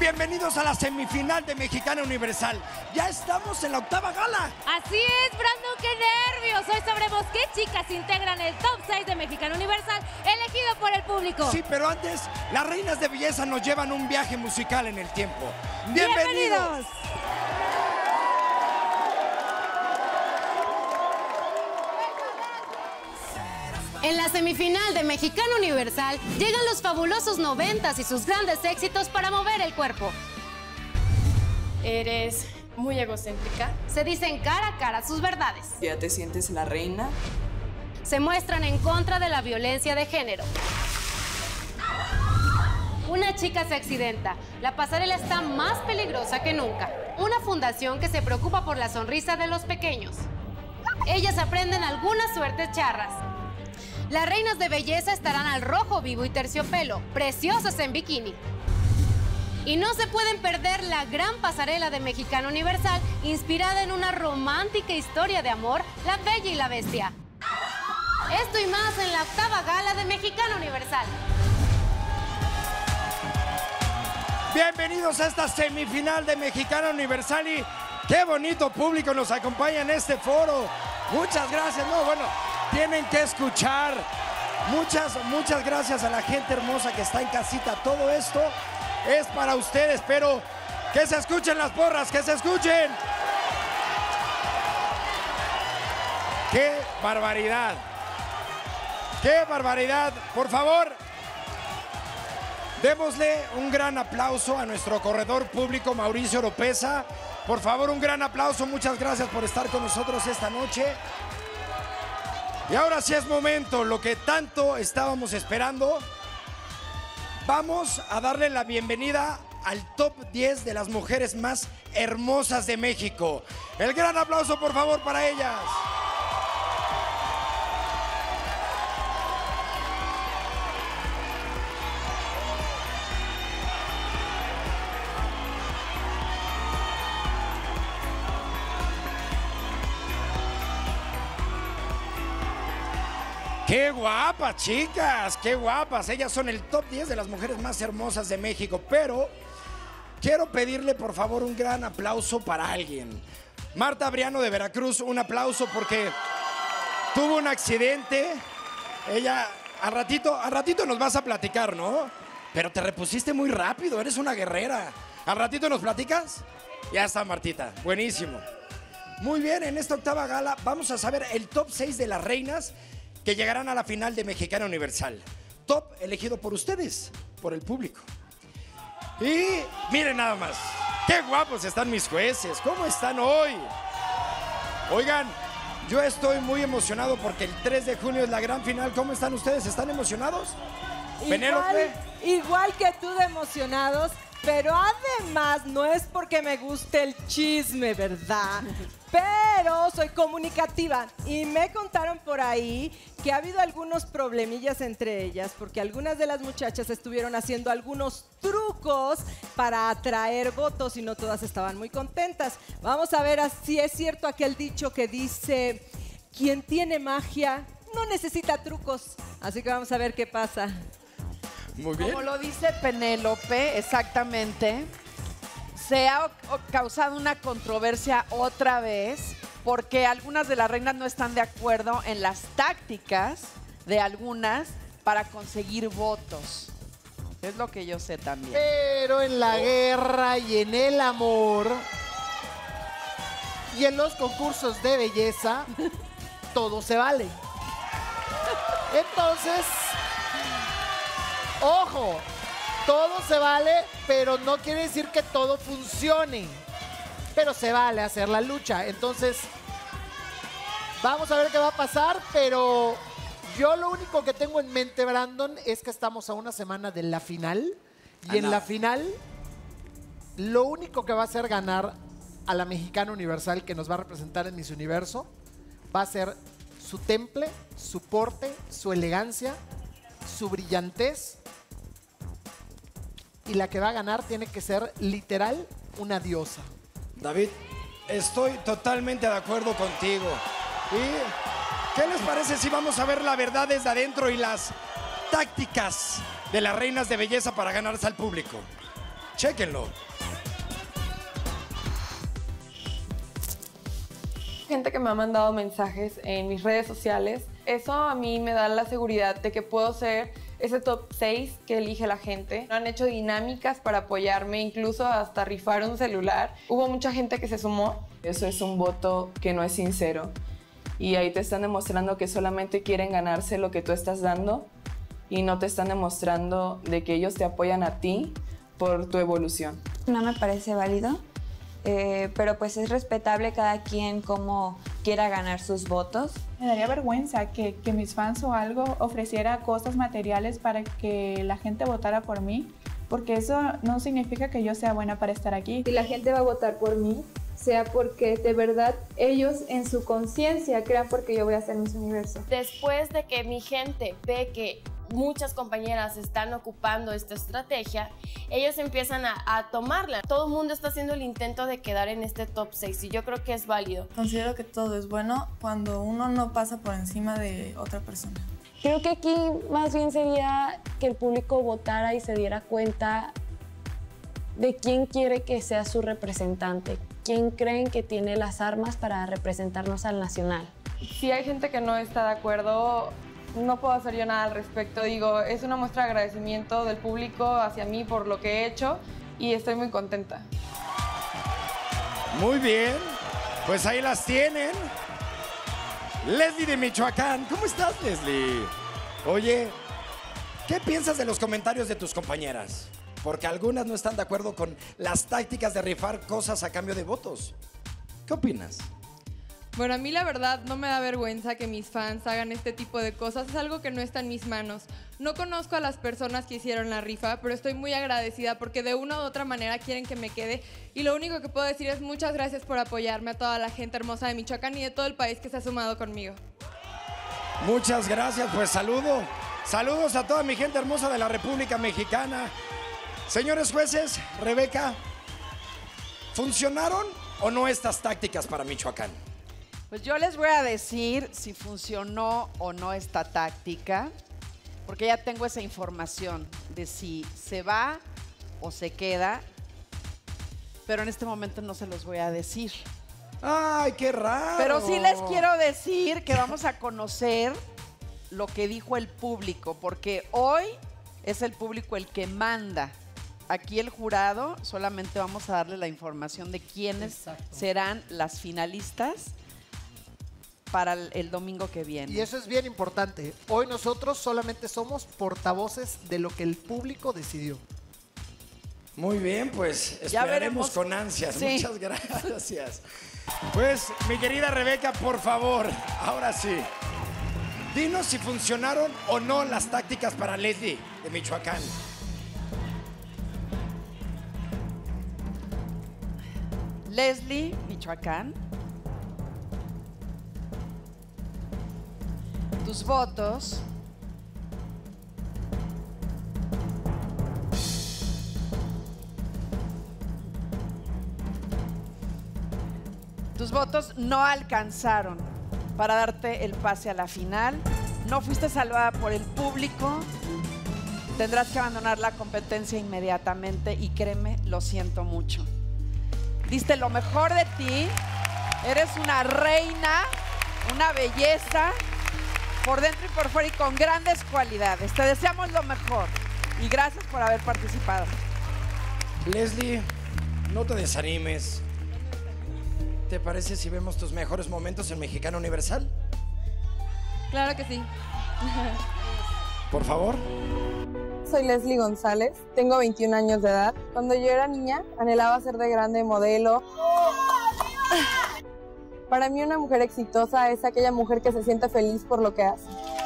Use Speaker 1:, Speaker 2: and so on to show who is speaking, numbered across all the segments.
Speaker 1: bienvenidos a la semifinal de Mexicana Universal. Ya estamos en la octava gala.
Speaker 2: Así es, Brandon, qué nervios. Hoy sabremos qué chicas integran el top 6 de Mexicana Universal, elegido por el público.
Speaker 1: Sí, pero antes, las reinas de belleza nos llevan un viaje musical en el tiempo. ¡Bienvenidos!
Speaker 2: En la semifinal de Mexicana Universal llegan los fabulosos 90s y sus grandes éxitos para mover el cuerpo.
Speaker 3: Eres muy egocéntrica.
Speaker 2: Se dicen cara a cara sus verdades.
Speaker 4: ¿Ya te sientes la reina?
Speaker 2: Se muestran en contra de la violencia de género. Una chica se accidenta. La pasarela está más peligrosa que nunca. Una fundación que se preocupa por la sonrisa de los pequeños. Ellas aprenden algunas suertes charras. Las reinas de belleza estarán al rojo vivo y terciopelo, preciosas en bikini. Y no se pueden perder la gran pasarela de Mexicana Universal, inspirada en una romántica historia de amor, La Bella y la Bestia. Esto y más en la octava gala de Mexicana Universal.
Speaker 1: Bienvenidos a esta semifinal de Mexicana Universal y qué bonito público nos acompaña en este foro. Muchas gracias. No, bueno, tienen que escuchar. Muchas gracias a la gente hermosa que está en casita. Todo esto es para ustedes, pero que se escuchen las porras, que se escuchen. ¡Qué barbaridad! ¡Qué barbaridad! Por favor, démosle un gran aplauso a nuestro corredor público, Mauricio Oropesa. Por favor, un gran aplauso. Muchas gracias por estar con nosotros esta noche. Y ahora sí es momento, lo que tanto estábamos esperando. Vamos a darle la bienvenida al top 10 de las mujeres más hermosas de México. El gran aplauso, por favor, para ellas. ¡Qué guapas, chicas! ¡Qué guapas! Ellas son el top 10 de las mujeres más hermosas de México. Pero quiero pedirle, por favor, un gran aplauso para alguien. Marta Briano de Veracruz, un aplauso porque tuvo un accidente. Ella, al ratito nos vas a platicar, ¿no? Pero te repusiste muy rápido, eres una guerrera. ¿Al ratito nos platicas? Ya está, Martita. Buenísimo. Muy bien, en esta octava gala vamos a saber el top 6 de las reinas que llegarán a la final de Mexicana Universal. Top elegido por ustedes, por el público. Y miren nada más, qué guapos están mis jueces, ¿cómo están hoy? Oigan, yo estoy muy emocionado porque el 3 de junio es la gran final. ¿Cómo están ustedes? ¿Están emocionados? Penélope.
Speaker 5: Igual que tú de emocionados, pero además no es porque me guste el chisme, ¿verdad? Pero soy comunicativa y me contaron por ahí que ha habido algunos problemillas entre ellas porque algunas de las muchachas estuvieron haciendo algunos trucos para atraer votos y no todas estaban muy contentas. Vamos a ver si es cierto aquel dicho que dice: quien tiene magia no necesita trucos. Así que vamos a ver qué pasa.
Speaker 1: Muy bien.
Speaker 6: Como lo dice Penélope, exactamente, se ha causado una controversia otra vez porque algunas de las reinas no están de acuerdo en las tácticas de algunas para conseguir votos. Es lo que yo sé también.
Speaker 7: Pero en la guerra y en el amor y en los concursos de belleza, todo se vale. Entonces, ojo, todo se vale, pero no quiere decir que todo funcione. Pero se vale hacer la lucha. Entonces, vamos a ver qué va a pasar, pero yo lo único que tengo en mente, Brandon, es que estamos a una semana de la final. Y en la final, lo único que va a hacer ganar a la Mexicana Universal, que nos va a representar en Miss Universo, va a ser su temple, su porte, su elegancia, su brillantez. Y la que va a ganar tiene que ser literal una diosa.
Speaker 1: David, estoy totalmente de acuerdo contigo. ¿Y qué les parece si vamos a ver la verdad desde adentro y las tácticas de las reinas de belleza para ganarse al público? Chéquenlo.
Speaker 3: Gente que me ha mandado mensajes en mis redes sociales. Eso a mí me da la seguridad de que puedo ser ese top 6 que elige la gente. Han hecho dinámicas para apoyarme, incluso hasta rifar un celular. Hubo mucha gente que se sumó.
Speaker 4: Eso es un voto que no es sincero. Y ahí te están demostrando que solamente quieren ganarse lo que tú estás dando y no te están demostrando de que ellos te apoyan a ti por tu evolución.
Speaker 8: No me parece válido, pero pues es respetable cada quien cómo quiera ganar sus votos.
Speaker 9: Me daría vergüenza que mis fans o algo ofreciera cosas materiales para que la gente votara por mí, porque eso no significa que yo sea buena para estar aquí.
Speaker 10: Si la gente va a votar por mí, sea porque de verdad ellos en su conciencia crean porque yo voy a ser Miss Universo.
Speaker 11: Después de que mi gente ve que muchas compañeras están ocupando esta estrategia, ellos empiezan a tomarla. Todo el mundo está haciendo el intento de quedar en este top 6 y yo creo que es válido.
Speaker 12: Considero que todo es bueno cuando uno no pasa por encima de otra persona.
Speaker 13: Creo que aquí más bien sería que el público votara y se diera cuenta de quién quiere que sea su representante, quién creen que tiene las armas para representarnos al nacional.
Speaker 3: Si hay gente que no está de acuerdo, no puedo hacer yo nada al respecto. Digo, es una muestra de agradecimiento del público hacia mí por lo que he hecho y estoy muy contenta.
Speaker 1: Muy bien, pues ahí las tienen. Leslie de Michoacán. ¿Cómo estás, Leslie? Oye, ¿qué piensas de los comentarios de tus compañeras? Porque algunas no están de acuerdo con las tácticas de rifar cosas a cambio de votos. ¿Qué opinas?
Speaker 14: Bueno, a mí la verdad no me da vergüenza que mis fans hagan este tipo de cosas. Es algo que no está en mis manos. No conozco a las personas que hicieron la rifa, pero estoy muy agradecida porque de una u otra manera quieren que me quede. Y lo único que puedo decir es muchas gracias por apoyarme, a toda la gente hermosa de Michoacán y de todo el país que se ha sumado conmigo.
Speaker 1: Muchas gracias, pues saludos a toda mi gente hermosa de la República Mexicana. Señores jueces, Rebeca, ¿funcionaron o no estas tácticas para Michoacán?
Speaker 6: Pues yo les voy a decir si funcionó o no esta táctica, porque ya tengo esa información de si se va o se queda, pero en este momento no se los voy a decir.
Speaker 1: ¡Ay, qué raro!
Speaker 6: Pero sí les quiero decir que vamos a conocer lo que dijo el público, porque hoy es el público el que manda. Aquí el jurado solamente vamos a darle la información de quiénes serán las finalistas para el domingo que viene.
Speaker 7: Y eso es bien importante. Hoy nosotros solamente somos portavoces de lo que el público decidió.
Speaker 1: Muy bien, pues
Speaker 6: Ya
Speaker 1: esperaremos
Speaker 6: veremos.
Speaker 1: con ansias.
Speaker 6: Sí.
Speaker 1: Muchas gracias. Pues, mi querida Rebeca, por favor, ahora sí. Dinos si funcionaron o no las tácticas para Leslie de Michoacán.
Speaker 6: Leslie, Michoacán. Tus votos. Tus votos no alcanzaron para darte el pase a la final. No fuiste salvada por el público. Tendrás que abandonar la competencia inmediatamente y créeme, lo siento mucho. Diste lo mejor de ti. Eres una reina, una belleza, por dentro y por fuera y con grandes cualidades. Te deseamos lo mejor y gracias por haber participado.
Speaker 1: Leslie, no te desanimes. ¿Te parece si vemos tus mejores momentos en Mexicana Universal?
Speaker 14: Claro que sí.
Speaker 1: Por favor.
Speaker 3: Soy Leslie González, tengo 21 años de edad. Cuando yo era niña, anhelaba ser de grande modelo. Para mí una mujer exitosa es aquella mujer que se siente feliz por lo que hace.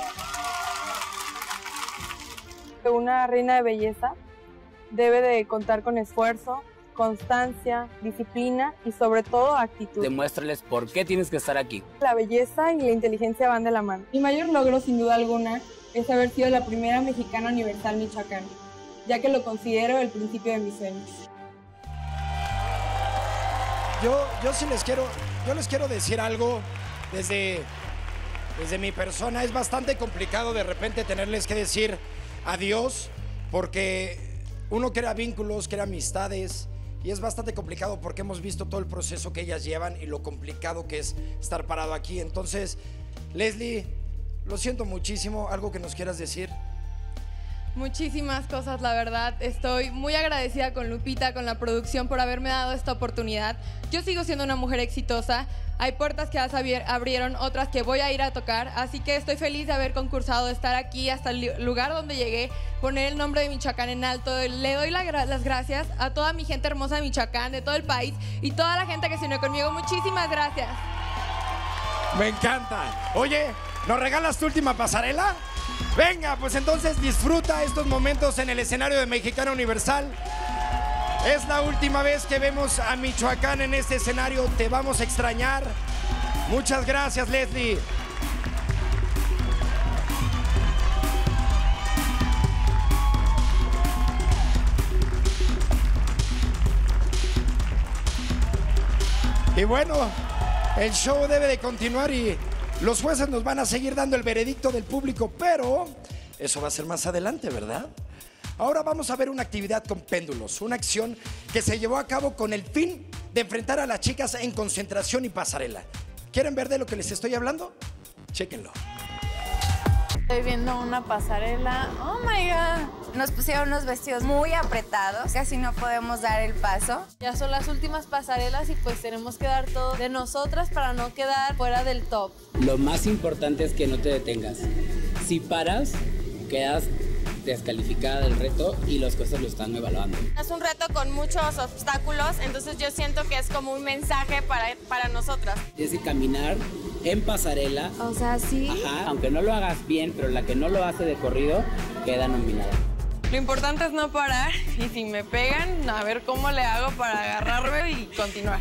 Speaker 3: Una reina de belleza debe de contar con esfuerzo, constancia, disciplina y sobre todo actitud.
Speaker 15: Demuéstrales por qué tienes que estar aquí.
Speaker 3: La belleza y la inteligencia van de la mano. Mi mayor logro, sin duda alguna, es haber sido la primera mexicana universal michoacana, ya que lo considero el principio de mis sueños.
Speaker 1: Yo les quiero decir algo desde mi persona. Es bastante complicado de repente tenerles que decir adiós porque uno crea vínculos, crea amistades y es bastante complicado porque hemos visto todo el proceso que ellas llevan y lo complicado que es estar parado aquí. Entonces, Leslie, lo siento muchísimo. ¿Algo que nos quieras decir?
Speaker 14: Muchísimas cosas, la verdad. Estoy muy agradecida con Lupita, con la producción, por haberme dado esta oportunidad. Yo sigo siendo una mujer exitosa. Hay puertas que ya se abrieron, otras que voy a ir a tocar. Así que estoy feliz de haber concursado, de estar aquí hasta el lugar donde llegué, poner el nombre de Michoacán en alto. Le doy las gracias a toda mi gente hermosa de Michoacán, de todo el país y toda la gente que se unió conmigo. Muchísimas gracias.
Speaker 1: Me encanta. Oye, ¿nos regalas tu última pasarela? Venga, pues entonces disfruta estos momentos en el escenario de Mexicana Universal. Es la última vez que vemos a Michoacán en este escenario. Te vamos a extrañar. Muchas gracias, Leslie. Y bueno, el show debe de continuar y los jueces nos van a seguir dando el veredicto del público, pero eso va a ser más adelante, ¿verdad? Ahora vamos a ver una actividad con péndulos, una acción que se llevó a cabo con el fin de enfrentar a las chicas en concentración y pasarela. ¿Quieren ver de lo que les estoy hablando? Chéquenlo.
Speaker 16: Estoy viendo una pasarela. Oh my God. Nos pusieron unos vestidos muy apretados, casi no podemos dar el paso.
Speaker 17: Ya son las últimas pasarelas y pues tenemos que dar todo de nosotras para no quedar fuera del top.
Speaker 15: Lo más importante es que no te detengas. Si paras, quedas descalificada del reto y los jueces lo están evaluando.
Speaker 11: Es un reto con muchos obstáculos, entonces yo siento que es como un mensaje para nosotras.
Speaker 15: Tienes que caminar en pasarela.
Speaker 16: O sea, sí.
Speaker 15: Ajá, aunque no lo hagas bien, pero la que no lo hace de corrido, queda nominada.
Speaker 14: Lo importante es no parar y si me pegan, a ver cómo le hago para agarrarme y continuar.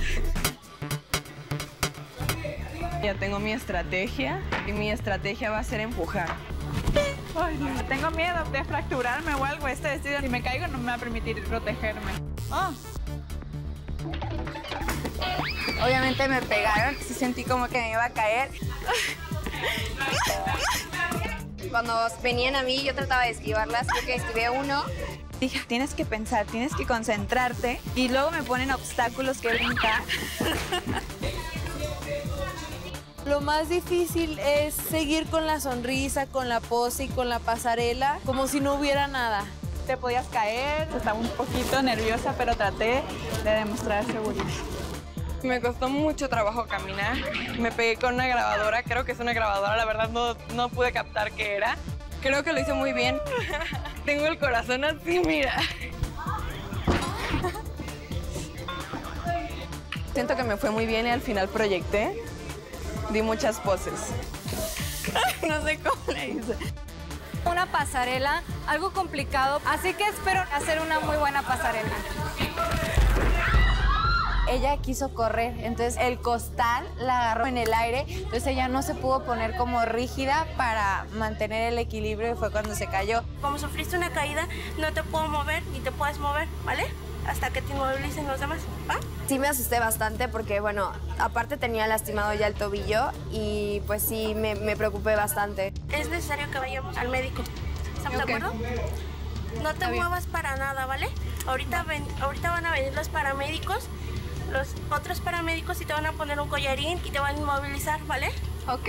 Speaker 4: Ya tengo mi estrategia y mi estrategia va a ser empujar.
Speaker 18: Ay, no. Tengo miedo de fracturarme o algo. Este vestido, si me caigo, no me va a permitir protegerme. Oh.
Speaker 16: Obviamente me pegaron, sí sentí como que me iba a caer. Cuando venían a mí, yo trataba de esquivarlas, creo que esquivé uno. Dije, tienes que pensar, tienes que concentrarte. Y luego me ponen obstáculos que brincar.
Speaker 17: Lo más difícil es seguir con la sonrisa, con la pose y con la pasarela, como si no hubiera nada.
Speaker 18: Te podías caer, estaba un poquito nerviosa, pero traté de demostrar seguridad.
Speaker 14: Me costó mucho trabajo caminar. Me pegué con una grabadora, creo que es una grabadora, la verdad no pude captar qué era. Creo que lo hice muy bien. Tengo el corazón así, mira. Siento que me fue muy bien y al final proyecté. Di muchas poses. No sé cómo le hice.
Speaker 19: Una pasarela, algo complicado, así que espero hacer una muy buena pasarela.
Speaker 16: Ella quiso correr, entonces el costal la agarró en el aire, entonces ella no se pudo poner como rígida para mantener el equilibrio y fue cuando se cayó.
Speaker 20: Como sufriste una caída, no te puedo mover ni te puedes mover, ¿vale? Hasta que te inmovilicen los demás, ¿va?
Speaker 16: Sí me asusté bastante porque, bueno, aparte tenía lastimado ya el tobillo y pues sí me preocupé bastante.
Speaker 20: Es necesario que vayamos al médico, ¿estamos de acuerdo? No te muevas para nada, ¿vale? Ahorita van a venir los paramédicos, los otros paramédicos y te van a poner un collarín y te van a inmovilizar, ¿vale?
Speaker 16: Ok.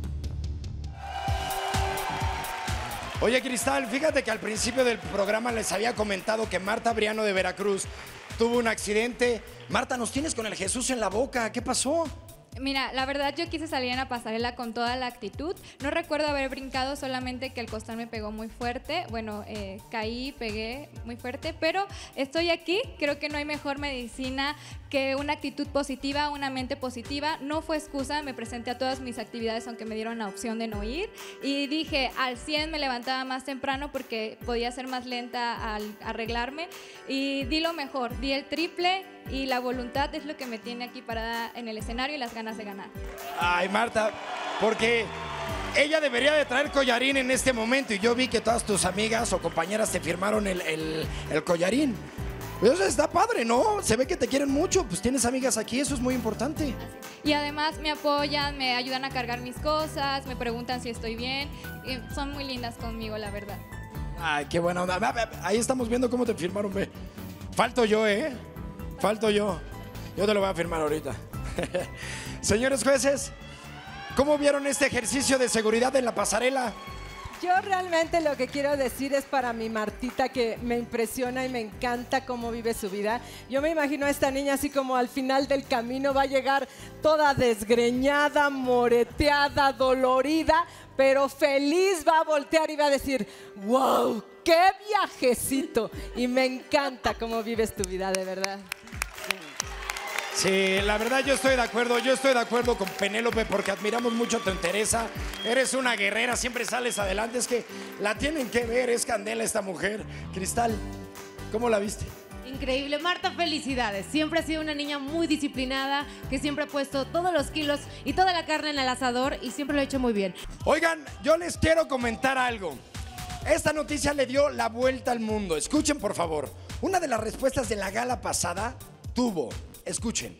Speaker 1: Oye, Cristal, fíjate que al principio del programa les había comentado que Marta Briano de Veracruz tuvo un accidente. Marta, nos tienes con el Jesús en la boca. ¿Qué pasó?
Speaker 21: Mira, la verdad yo quise salir en la pasarela con toda la actitud. No recuerdo haber brincado, solamente que el costal me pegó muy fuerte. Bueno, caí, pegué muy fuerte, pero estoy aquí. Creo que no hay mejor medicina que una actitud positiva, una mente positiva. No fue excusa, me presenté a todas mis actividades aunque me dieron la opción de no ir. Y dije, al 100 me levantaba más temprano porque podía ser más lenta al arreglarme. Y di lo mejor, di el triple. Y la voluntad es lo que me tiene aquí parada en el escenario y las ganas de ganar. Ay, Marta, porque ella debería de traer collarín en este momento y yo vi que todas tus amigas o compañeras te firmaron el collarín. Eso está padre, ¿no? Se ve que te quieren mucho, pues tienes amigas aquí, eso es muy importante. Y además me apoyan, me ayudan a cargar mis cosas, me preguntan si estoy bien, y son muy lindas conmigo, la verdad.
Speaker 1: Ay, qué buena onda. Ahí estamos viendo cómo te firmaron, ve. Falto yo, ¿eh? Falto yo. Yo te lo voy a firmar ahorita. Señores jueces, ¿cómo vieron este ejercicio de seguridad en la pasarela?
Speaker 5: Yo realmente lo que quiero decir es para mi Martita, que me impresiona y me encanta cómo vive su vida. Yo me imagino a esta niña así como al final del camino va a llegar toda desgreñada, moreteada, dolorida, pero feliz, va a voltear y va a decir, wow, qué viajecito. Y me encanta cómo vives tu vida, de verdad.
Speaker 1: Sí, la verdad yo estoy de acuerdo con Penélope porque admiramos mucho tu entereza. Eres una guerrera, siempre sales adelante. Es que la tienen que ver, es candela esta mujer. Cristal, ¿cómo la viste?
Speaker 2: Increíble. Marta, felicidades. Siempre has sido una niña muy disciplinada, que siempre ha puesto todos los kilos y toda la carne en el asador y siempre lo ha hecho muy bien.
Speaker 1: Oigan, yo les quiero comentar algo. Esta noticia le dio la vuelta al mundo. Escuchen, por favor. Una de las respuestas de la gala pasada tuvo... Escuchen,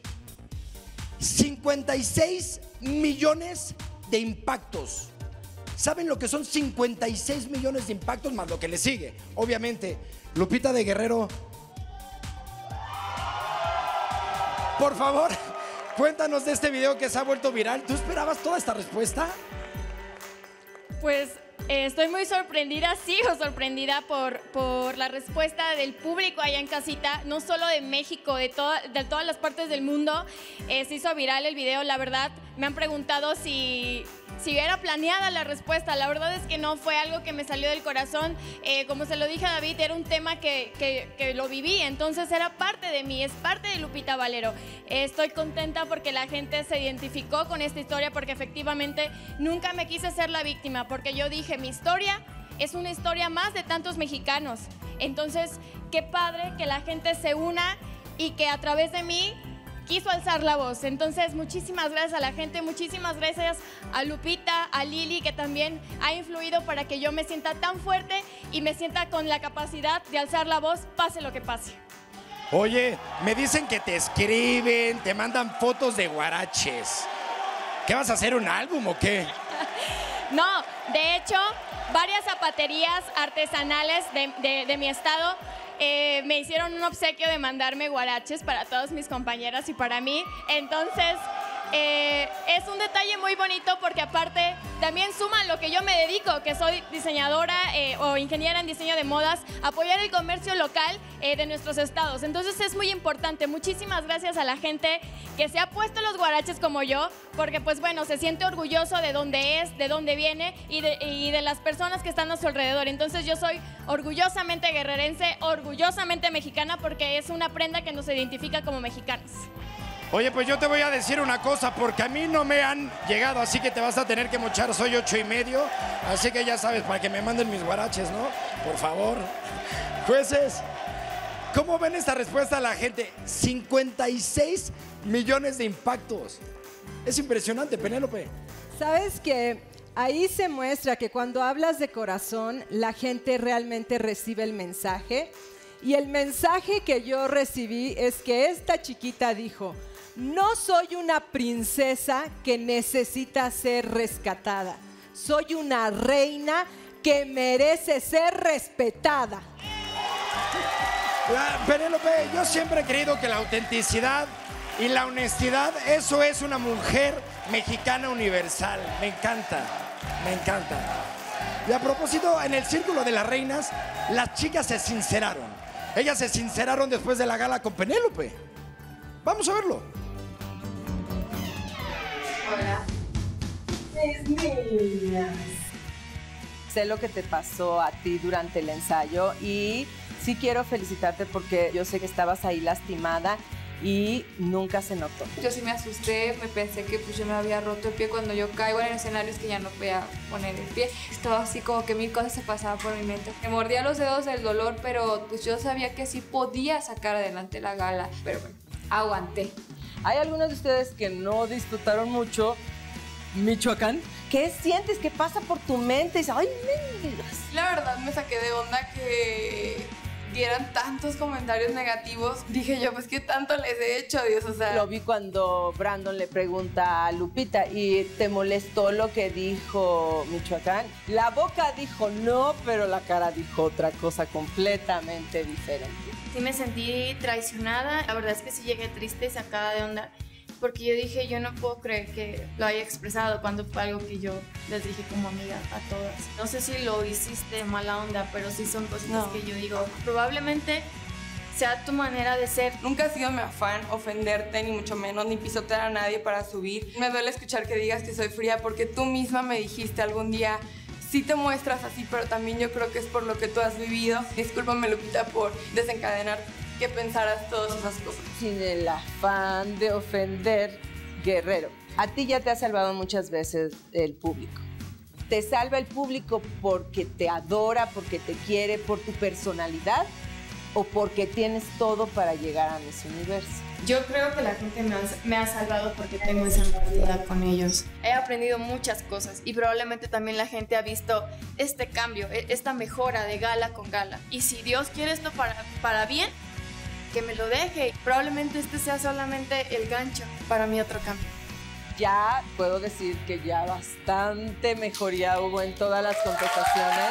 Speaker 1: 56 millones de impactos. ¿Saben lo que son 56 millones de impactos más lo que le sigue? Obviamente, Lupita de Guerrero. Por favor, cuéntanos de este video que se ha vuelto viral. ¿Tú esperabas toda esta respuesta?
Speaker 11: Pues estoy muy sorprendida, sigo sorprendida por la respuesta del público allá en casita, no solo de México, de todas las partes del mundo. Se hizo viral el video, la verdad. Me han preguntado si era planeada la respuesta. La verdad es que no, fue algo que me salió del corazón. Como se lo dije a David, era un tema que lo viví, entonces era parte de mí, es parte de Lupita Valero. Estoy contenta porque la gente se identificó con esta historia, porque efectivamente nunca me quise ser la víctima, porque yo dije, mi historia es una historia más de tantos mexicanos. Entonces, qué padre que la gente se una y que a través de mí quiso alzar la voz. Entonces, muchísimas gracias a la gente, muchísimas gracias a Lupita, a Lili, que también ha influido para que yo me sienta tan fuerte y me sienta con la capacidad de alzar la voz, pase lo que pase.
Speaker 1: Oye, me dicen que te escriben, te mandan fotos de guaraches. ¿Qué vas a hacer, un álbum o qué?
Speaker 11: No, de hecho, varias zapaterías artesanales de mi estado me hicieron un obsequio de mandarme guaraches para todas mis compañeras y para mí. Entonces, es un detalle muy bonito porque aparte también suma lo que yo me dedico, que soy diseñadora o ingeniera en diseño de modas, apoyar el comercio local de nuestros estados. Entonces es muy importante. Muchísimas gracias a la gente que se ha puesto los guaraches como yo, porque pues bueno, se siente orgulloso de dónde es, de dónde viene y de las personas que están a su alrededor. Entonces yo soy orgullosamente guerrerense, orgullosamente mexicana, porque es una prenda que nos identifica como mexicanos.
Speaker 1: Oye, pues yo te voy a decir una cosa, porque a mí no me han llegado, así que te vas a tener que mochar. Soy 8:30, así que ya sabes, para que me manden mis guaraches, ¿no? Por favor. Jueces, ¿cómo ven esta respuesta a la gente? 56 millones de impactos. Es impresionante, Penélope.
Speaker 5: ¿Sabes qué? Ahí se muestra que cuando hablas de corazón, la gente realmente recibe el mensaje. Y el mensaje que yo recibí es que esta chiquita dijo: no soy una princesa que necesita ser rescatada. Soy una reina que merece ser respetada.
Speaker 1: Penélope, yo siempre he creído que la autenticidad y la honestidad, eso es una mujer mexicana universal. Me encanta, me encanta. Y a propósito, en el Círculo de las Reinas, las chicas se sinceraron. Ellas se sinceraron después de la gala con Penélope. Vamos a verlo.
Speaker 22: Hola. Mis niñas.
Speaker 23: Sé lo que te pasó a ti durante el ensayo y sí quiero felicitarte porque yo sé que estabas ahí lastimada y nunca se notó.
Speaker 12: Yo sí me asusté, me pensé que pues yo me había roto el pie cuando yo caigo en escenarios que ya no podía poner el pie. Estaba así como que mil cosas se pasaban por mi mente. Me mordía los dedos del dolor, pero pues yo sabía que sí podía sacar adelante la gala, pero bueno, aguanté.
Speaker 23: Hay algunos de ustedes que no disfrutaron mucho Michoacán. ¿Qué sientes? ¿Qué pasa por tu mente? Dices, ay, mendigas.
Speaker 12: La verdad me saqué de onda que diera
Speaker 14: hubieran tantos comentarios negativos, dije yo, pues qué tanto les he hecho, Dios, o sea.
Speaker 23: Lo vi cuando Brandon le pregunta a Lupita, ¿y te molestó lo que dijo Michoacán? La boca dijo no, pero la cara dijo otra cosa completamente diferente.
Speaker 11: Sí me sentí traicionada, la verdad es que sí llegué triste y sacada de onda, porque yo dije, yo no puedo creer que lo haya expresado cuando fue algo que yo les dije como amiga a todas. No sé si lo hiciste de mala onda, pero sí son cositas que yo digo, probablemente sea tu manera de ser.
Speaker 14: Nunca ha sido mi afán ofenderte, ni mucho menos, ni pisotear a nadie para subir. Me duele escuchar que digas que soy fría, porque tú misma me dijiste algún día, sí te muestras así, pero también yo creo que es por lo que tú has vivido. Discúlpame, Lupita, por desencadenar que pensaras todas esas cosas.
Speaker 23: Sin el afán de ofender, Guerrero. A ti ya te ha salvado muchas veces el público. Te salva el público porque te adora, porque te quiere, por tu personalidad o porque tienes todo para llegar a Miss Universo.
Speaker 11: Yo creo que la gente me ha salvado porque tengo esa empatía con ellos. He aprendido muchas cosas y probablemente también la gente ha visto este cambio, esta mejora de gala con gala. Y si Dios quiere esto para bien, que me lo deje. Probablemente este sea solamente el gancho para mi otro cambio.
Speaker 23: Ya puedo decir que ya bastante mejoría hubo en todas las contestaciones.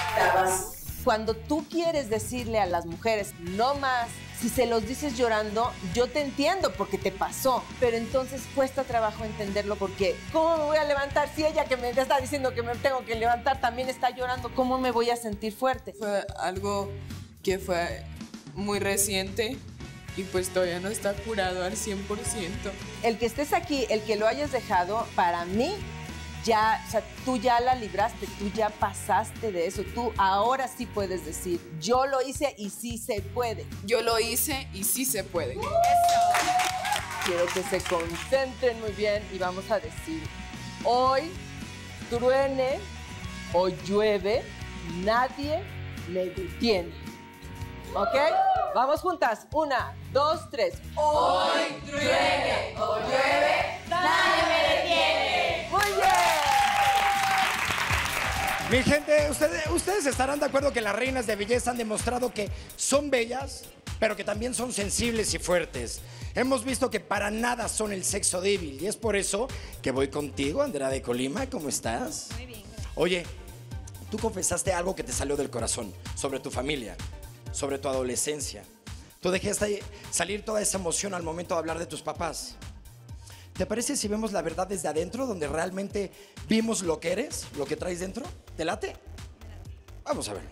Speaker 23: Cuando tú quieres decirle a las mujeres, no más, si se los dices llorando, yo te entiendo porque te pasó, pero entonces cuesta trabajo entenderlo porque ¿cómo me voy a levantar si ella que me está diciendo que me tengo que levantar también está llorando? ¿Cómo me voy a sentir fuerte?
Speaker 4: Fue algo que fue muy reciente y pues todavía no está curado al 100%.
Speaker 23: El que estés aquí, el que lo hayas dejado, para mí, ya, o sea, tú ya la libraste, tú ya pasaste de eso, tú ahora sí puedes decir, yo lo hice y sí se puede.
Speaker 4: Yo lo hice y sí se puede.
Speaker 23: Eso. Quiero que se concentren muy bien y vamos a decir, hoy truene o llueve, nadie le detiene. ¿Ok? Vamos juntas. 1, 2, 3.
Speaker 22: Hoy truene o llueve, nadie me detiene.
Speaker 23: Muy bien.
Speaker 1: Mi gente, ustedes estarán de acuerdo que las reinas de belleza han demostrado que son bellas, pero que también son sensibles y fuertes. Hemos visto que para nada son el sexo débil y es por eso que voy contigo, Andrea de Colima. ¿Cómo estás?
Speaker 21: Muy bien, gracias.
Speaker 1: Oye, tú confesaste algo que te salió del corazón sobre tu familia, sobre tu adolescencia. Tú dejaste salir toda esa emoción al momento de hablar de tus papás. ¿Te parece si vemos la verdad desde adentro, donde realmente vimos lo que eres, lo que traes dentro? ¿Te late? Vamos a verlo.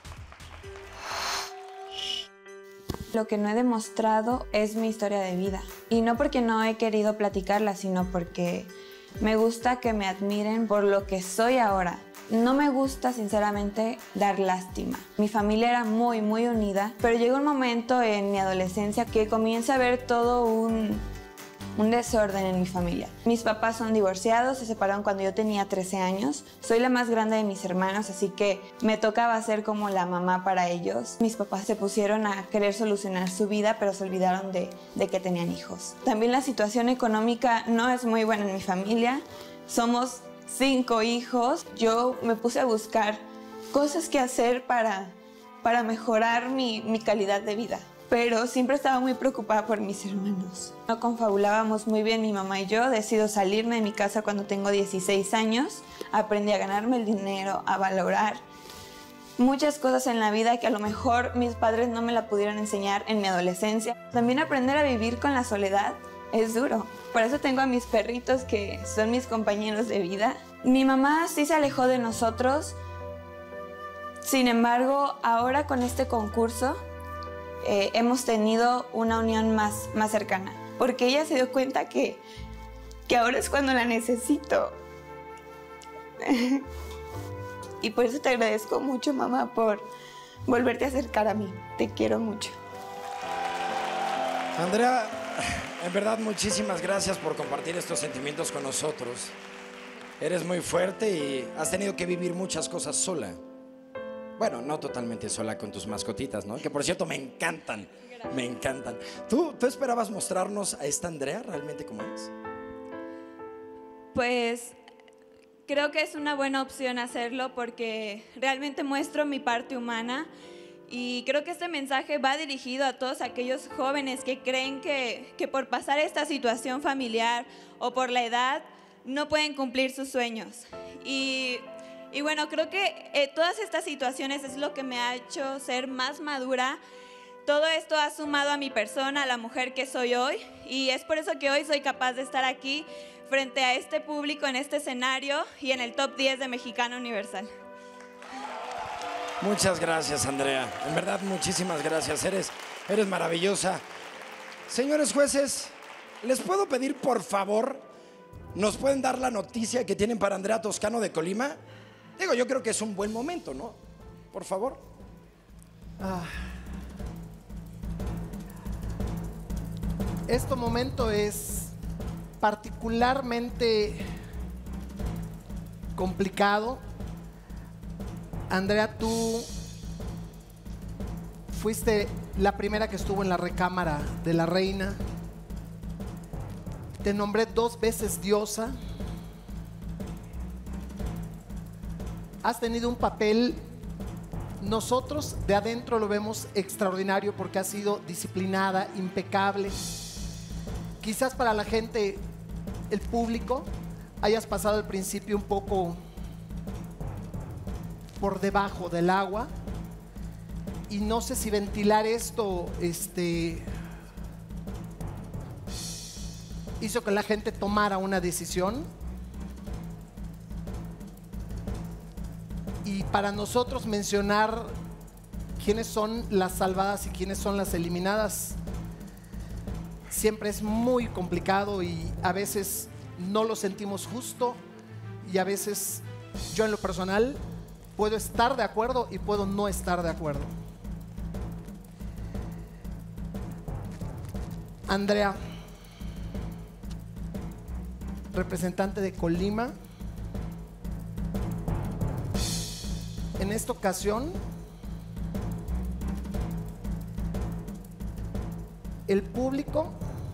Speaker 13: Lo que no he demostrado es mi historia de vida. Y no porque no he querido platicarla, sino porque me gusta que me admiren por lo que soy ahora. No me gusta, sinceramente, dar lástima. Mi familia era muy, muy unida, pero llegó un momento en mi adolescencia que comienza a ver todo un desorden en mi familia. Mis papás son divorciados, se separaron cuando yo tenía 13 años. Soy la más grande de mis hermanos, así que me tocaba ser como la mamá para ellos. Mis papás se pusieron a querer solucionar su vida, pero se olvidaron de que tenían hijos. También la situación económica no es muy buena en mi familia. Somos 5 hijos. Yo me puse a buscar cosas que hacer para mejorar mi calidad de vida. Pero siempre estaba muy preocupada por mis hermanos. No confabulábamos muy bien mi mamá y yo. Decido salirme de mi casa cuando tengo 16 años. Aprendí a ganarme el dinero, a valorar muchas cosas en la vida que a lo mejor mis padres no me la pudieron enseñar en mi adolescencia. También aprender a vivir con la soledad es duro. Por eso tengo a mis perritos que son mis compañeros de vida. Mi mamá sí se alejó de nosotros. Sin embargo, ahora con este concurso hemos tenido una unión más cercana. Porque ella se dio cuenta que ahora es cuando la necesito. Y por eso te agradezco mucho, mamá, por volverte a acercar a mí. Te quiero mucho.
Speaker 1: Andrea, en verdad, muchísimas gracias por compartir estos sentimientos con nosotros. Eres muy fuerte y has tenido que vivir muchas cosas sola. Bueno, no totalmente sola con tus mascotitas, ¿no? Que por cierto me encantan, me encantan. ¿Tú esperabas mostrarnos a esta Andrea realmente como es?
Speaker 8: Pues creo que es una buena opción hacerlo porque realmente muestro mi parte humana Y creo que este mensaje va dirigido a todos aquellos jóvenes que creen que por pasar esta situación familiar o por la edad no pueden cumplir sus sueños. Y bueno, creo que todas estas situaciones es lo que me ha hecho ser más madura. Todo esto ha sumado a mi persona, a la mujer que soy hoy, y es por eso que hoy soy capaz de estar aquí frente a este público, en este escenario y en el top 10 de Mexicana Universal.
Speaker 1: Muchas gracias, Andrea. En verdad, muchísimas gracias. Eres maravillosa. Señores jueces, ¿les puedo pedir, por favor, nos pueden dar la noticia que tienen para Andrea Toscano de Colima? Digo, yo creo que es un buen momento, ¿no? Por favor.
Speaker 7: Este momento es particularmente complicado. Andrea, tú fuiste la primera que estuvo en la recámara de la reina. Te nombré 2 veces diosa. Has tenido un papel, nosotros de adentro lo vemos extraordinario porque has sido disciplinada, impecable. Quizás para la gente, el público, hayas pasado al principio un poco por debajo del agua. Y no sé si ventilar esto hizo que la gente tomara una decisión. Y para nosotros mencionar quiénes son las salvadas y quiénes son las eliminadas siempre es muy complicado y a veces no lo sentimos justo y a veces yo en lo personal puedo estar de acuerdo y puedo no estar de acuerdo. Andrea, representante de Colima, en esta ocasión el público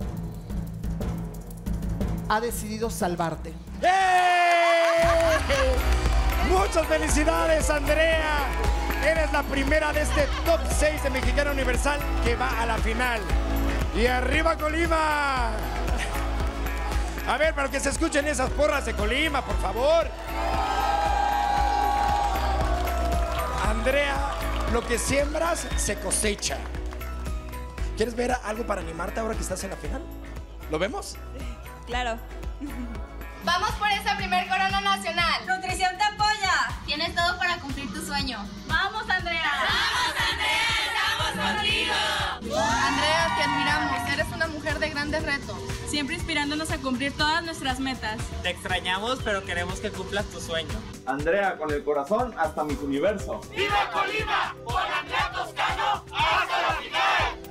Speaker 7: ha decidido salvarte.
Speaker 1: Muchas felicidades, Andrea. Eres la primera de este top 6 de Mexicana Universal que va a la final. Y arriba Colima. A ver, para que se escuchen esas porras de Colima, por favor. Andrea, lo que siembras se cosecha. ¿Quieres ver algo para animarte ahora que estás en la final? ¿Lo vemos?
Speaker 8: Claro.
Speaker 22: Vamos por esa primer corona nacional.
Speaker 19: Nutrición te apoya.
Speaker 22: Tienes todo para cumplir tu sueño.
Speaker 19: ¡Vamos, Andrea!
Speaker 22: ¡Vamos, Andrea! ¡Estamos contigo!
Speaker 19: Andrea, te admiramos. Eres una mujer de grandes retos. Siempre inspirándonos a cumplir todas nuestras metas.
Speaker 9: Te extrañamos, pero queremos que cumplas tu sueño.
Speaker 10: Andrea, con el corazón hasta Miss Universo.
Speaker 22: ¡Viva Colima! ¡Por Andrea Toscano! ¡Hasta la final!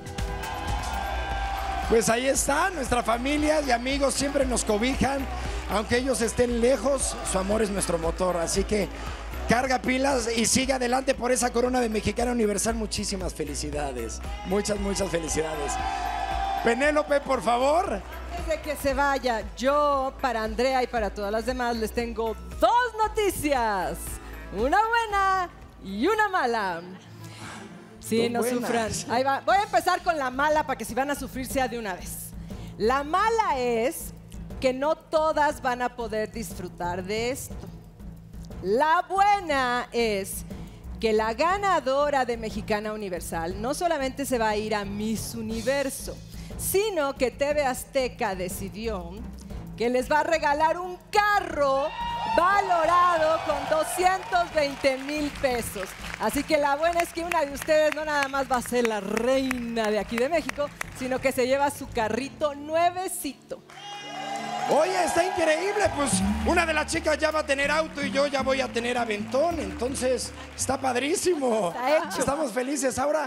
Speaker 1: Pues ahí está, nuestra familia y amigos siempre nos cobijan. Aunque ellos estén lejos, su amor es nuestro motor. Así que carga pilas y sigue adelante por esa corona de Mexicana Universal. Muchísimas felicidades. Muchas felicidades. Penélope, por favor.
Speaker 5: Antes de que se vaya, yo para Andrea y para todas las demás les tengo 2 noticias. Una buena y una mala. Sí, no sufran. Ahí va. Voy a empezar con la mala para que si van a sufrir sea de una vez. La mala es que no todas van a poder disfrutar de esto. La buena es que la ganadora de Mexicana Universal no solamente se va a ir a Miss Universo, sino que TV Azteca decidió que les va a regalar un carro valorado con 220,000 pesos. Así que la buena es que una de ustedes no nada más va a ser la reina de aquí de México, sino que se lleva su carrito nuevecito.
Speaker 1: Oye, está increíble, pues una de las chicas ya va a tener auto y yo ya voy a tener aventón, entonces está padrísimo.
Speaker 5: Está hecho.
Speaker 1: Estamos felices. Ahora,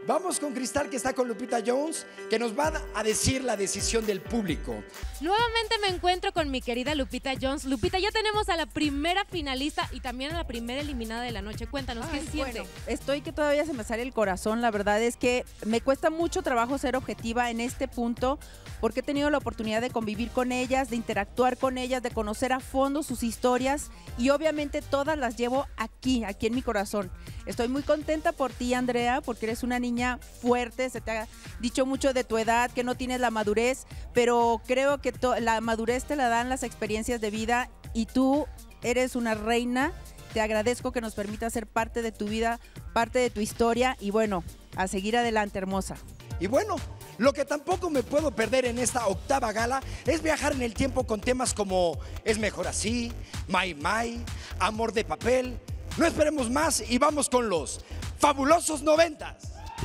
Speaker 1: Vamos con Cristal, que está con Lupita Jones, que nos va a decir la decisión del público.
Speaker 2: Nuevamente me encuentro con mi querida Lupita Jones. Lupita, ya tenemos a la primera finalista y también a la primera eliminada de la noche. Cuéntanos, ¿qué siente?
Speaker 3: Bueno, estoy que todavía se me sale el corazón. La verdad es que me cuesta mucho trabajo ser objetiva en este punto, porque he tenido la oportunidad de convivir con ellas, de interactuar con ellas, de conocer a fondo sus historias y obviamente todas las llevo aquí en mi corazón. Estoy muy contenta por ti, Andrea, porque eres una niña fuerte. Se te ha dicho mucho de tu edad, que no tienes la madurez, pero creo que la madurez te la dan las experiencias de vida y tú eres una reina. Te agradezco que nos permitas ser parte de tu vida, parte de tu historia y bueno, a seguir adelante, hermosa.
Speaker 1: Y bueno, lo que tampoco me puedo perder en esta octava gala es viajar en el tiempo con temas como Es Mejor Así, Mai Mai, Amor de Papel. No esperemos más y vamos con los fabulosos 90s.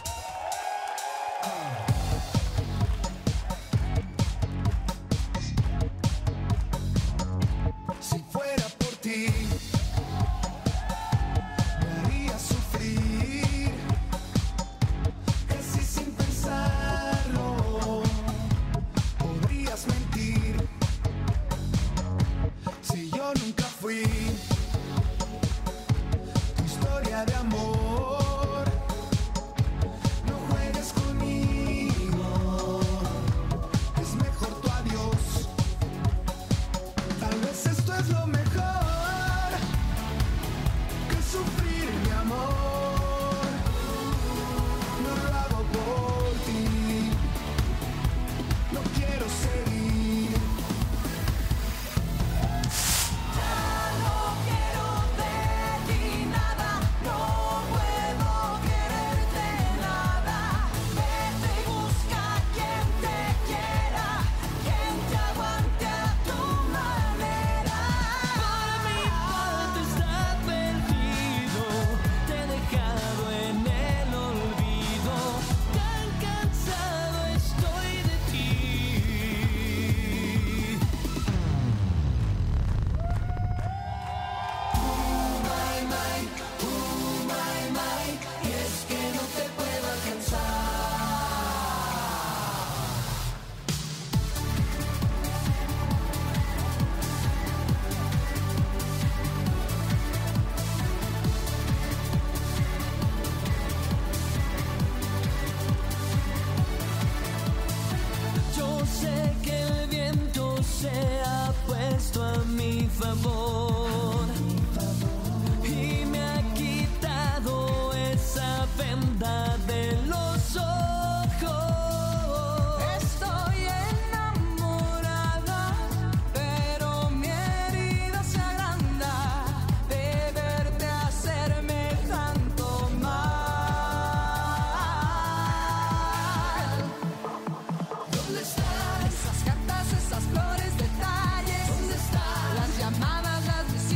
Speaker 6: Si fuera por ti, me haría sufrir, casi sin pensarlo, podrías mentir, si yo nunca fui tu historia de amor, no juegues conmigo, es mejor tu adiós. Tal vez esto es lo mejor que sufrir, mi amor. No lo hago por ti, no quiero seguir. Ya no quiero de ti nada, no puedo quererte nada. Vete y busca quien te quiera, quien te aguante a tu manera. Por mi parte está perdido, te he dejado en el olvido. Tan cansado estoy de ti. My, my, y es que no te puedo alcanzar. Yo sé que el viento se ha puesto a mi favor y me ha quitado esa venda de los ojos. Estoy enamorada, pero mi herida se agranda de verte hacerme tanto mal. ¿Dónde están esas cartas, esas flores, detalles? ¿Dónde están las llamadas, las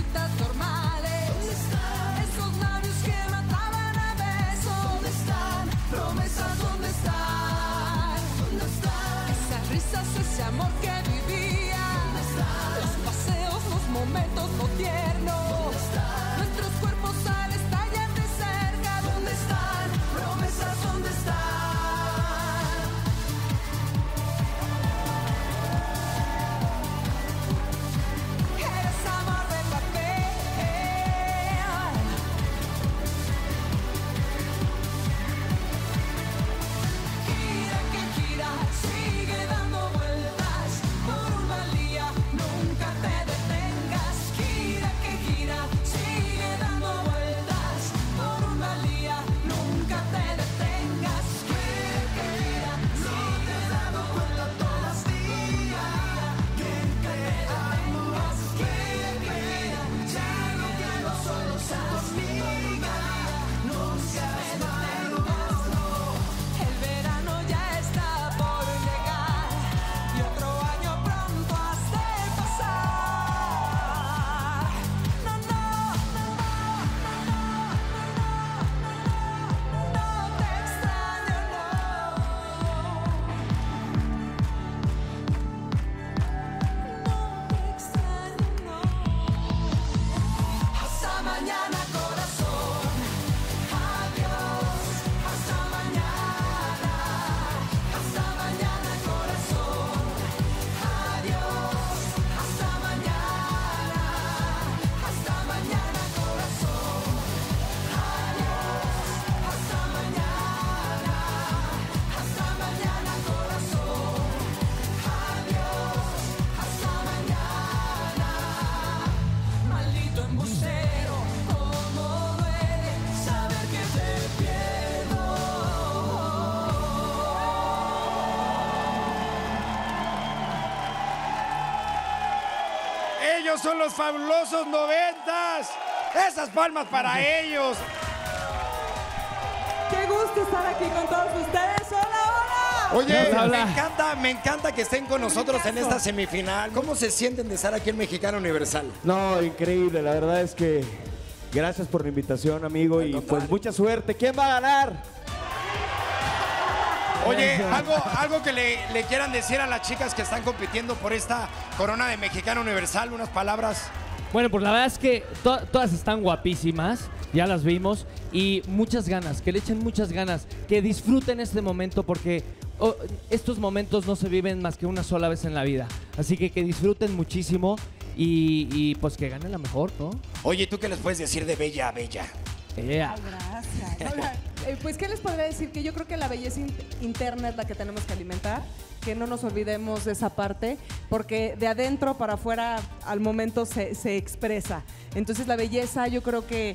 Speaker 1: Ellos son los fabulosos 90s. Esas palmas para ellos.
Speaker 5: Qué gusto estar aquí con todos ustedes. ¡Hola, hola!
Speaker 1: Oye, me encanta que estén con nosotros en esta semifinal. ¿Cómo se sienten de estar aquí en Mexicano Universal?
Speaker 15: No, increíble. La verdad es que gracias por la invitación, amigo. Y pues mucha suerte. ¿Quién va a ganar?
Speaker 1: Oye, algo que le quieran decir a las chicas que están compitiendo por esta corona de Mexicano Universal, unas palabras.
Speaker 17: Bueno, pues la verdad es que todas están guapísimas, ya las vimos, y muchas ganas, que le echen muchas ganas, que disfruten este momento porque estos momentos no se viven más que una sola vez en la vida. Así que disfruten muchísimo y pues que gane la mejor, ¿no?
Speaker 1: Oye, ¿tú qué les puedes decir de Bella a Bella?
Speaker 5: Gracias. Hola, pues, ¿qué les podría decir? Que yo creo que la belleza interna es la que tenemos que alimentar, que no nos olvidemos de esa parte, porque de adentro para afuera al momento se expresa. Entonces la belleza yo creo que,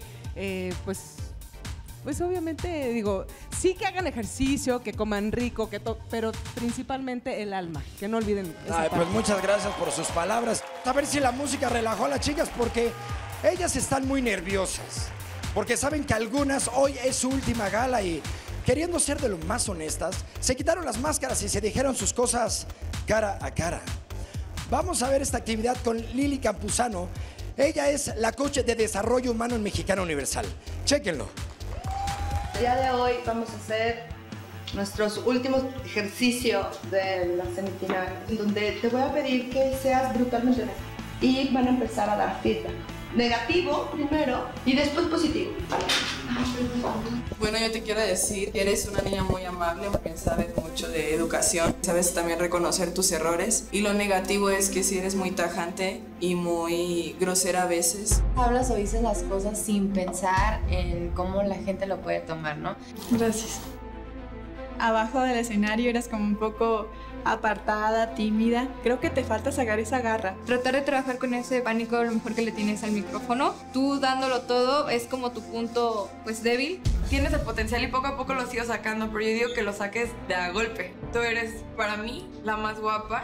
Speaker 5: pues obviamente, digo, sí que hagan ejercicio, que coman rico, pero principalmente el alma, que no olviden esa parte.
Speaker 1: Pues muchas gracias por sus palabras. A ver si la música relajó a las chicas, porque ellas están muy nerviosas. Porque saben que algunas hoy es su última gala y queriendo ser de lo más honestas, se quitaron las máscaras y se dijeron sus cosas cara a cara. Vamos a ver esta actividad con Lili Campuzano. Ella es la coach de desarrollo humano en Mexicano Universal. Chéquenlo.
Speaker 18: El día de hoy vamos a hacer nuestros últimos ejercicios de la semifinal, en donde te voy a pedir que seas brutalmente honesto y van a empezar a dar feedback. Negativo primero y después positivo.
Speaker 4: Bueno, yo te quiero decir que eres una niña muy amable, porque sabes mucho de educación, sabes también reconocer tus errores, y lo negativo es que si eres muy tajante y muy grosera a veces.
Speaker 24: Hablas o dices las cosas sin pensar en cómo la gente lo puede tomar, ¿no?
Speaker 25: Gracias. Abajo del escenario eras como un poco apartada, tímida. Creo que te falta sacar esa garra.
Speaker 12: Tratar de trabajar con ese pánico a lo mejor que le tienes al micrófono. Tú dándolo todo es como tu punto pues débil.
Speaker 26: Tienes el potencial y poco a poco lo sigo sacando, pero yo digo que lo saques de a golpe. Tú eres para mí la más guapa.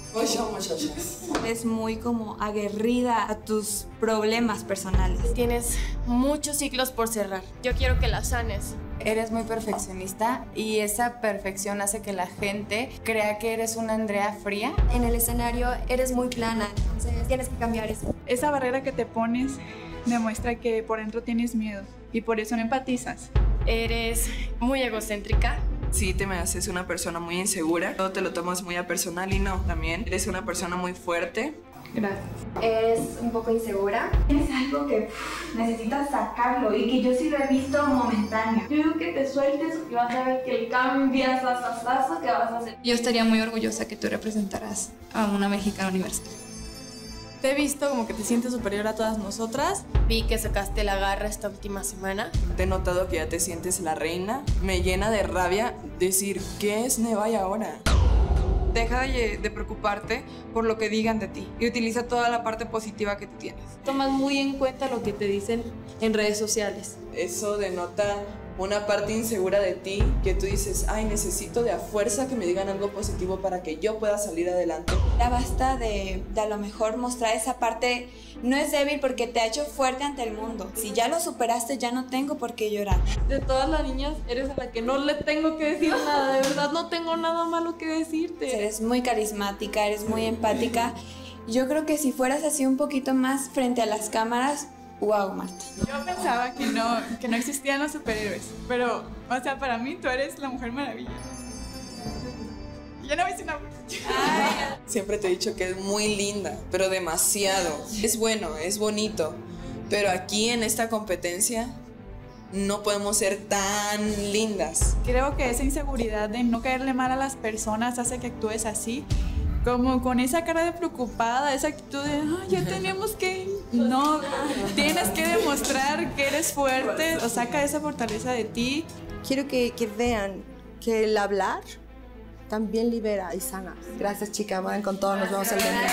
Speaker 8: Es muy como aguerrida a tus problemas personales.
Speaker 11: Tienes muchos ciclos por cerrar. Yo quiero que la sanes.
Speaker 24: Eres muy perfeccionista y esa perfección hace que la gente crea que eres una Andrea fría.
Speaker 27: En el escenario eres muy plana, entonces tienes que cambiar eso.
Speaker 25: Esa barrera que te pones demuestra que por dentro tienes miedo y por eso no empatizas.
Speaker 11: Eres muy egocéntrica.
Speaker 4: Sí, te me haces una persona muy insegura, todo te lo tomas muy a personal y no, también eres una persona muy fuerte.
Speaker 25: Gracias.
Speaker 27: Eres un poco insegura.
Speaker 8: Tienes algo que necesitas sacarlo y que yo sí lo he visto momentáneo. Yo digo que te sueltes y vas a ver que cambias, que vas a hacer.
Speaker 12: Yo estaría muy orgullosa que tú representaras a una Mexicana Universal.
Speaker 25: Te he visto como que te sientes superior a todas nosotras.
Speaker 11: Vi que sacaste la garra esta última semana.
Speaker 4: Te he notado que ya te sientes la reina. Me llena de rabia decir, ¿qué es Nevai ahora?
Speaker 26: Deja de preocuparte por lo que digan de ti y utiliza toda la parte positiva que tú tienes.
Speaker 11: Tomas muy en cuenta lo que te dicen en redes sociales.
Speaker 4: Eso denota una parte insegura de ti, que tú dices, ay, necesito de a fuerza que me digan algo positivo para que yo pueda salir adelante.
Speaker 8: Ya basta de a lo mejor mostrar esa parte. No es débil porque te ha hecho fuerte ante el mundo. Si ya lo superaste, ya no tengo por qué llorar.
Speaker 11: De todas las niñas, eres a la que no le tengo que decir nada. De verdad, no tengo nada malo que decirte.
Speaker 8: Eres muy carismática, eres muy empática. Yo creo que si fueras así un poquito más frente a las cámaras, wow, Marta.
Speaker 25: Yo pensaba que no existían los superhéroes, pero, o sea, para mí tú eres la Mujer Maravilla. Ya no ves una...
Speaker 4: Siempre te he dicho que es muy linda, pero demasiado. Es bueno, es bonito, pero aquí en esta competencia no podemos ser tan lindas.
Speaker 25: Creo que esa inseguridad de no caerle mal a las personas hace que actúes así, como con esa cara de preocupada, esa actitud de, ya tenemos que... No, tienes que demostrar que eres fuerte, o saca esa fortaleza de ti.
Speaker 27: Quiero que vean que el hablar también libera y sana. Gracias, chicas, van con todo, nos vemos el día.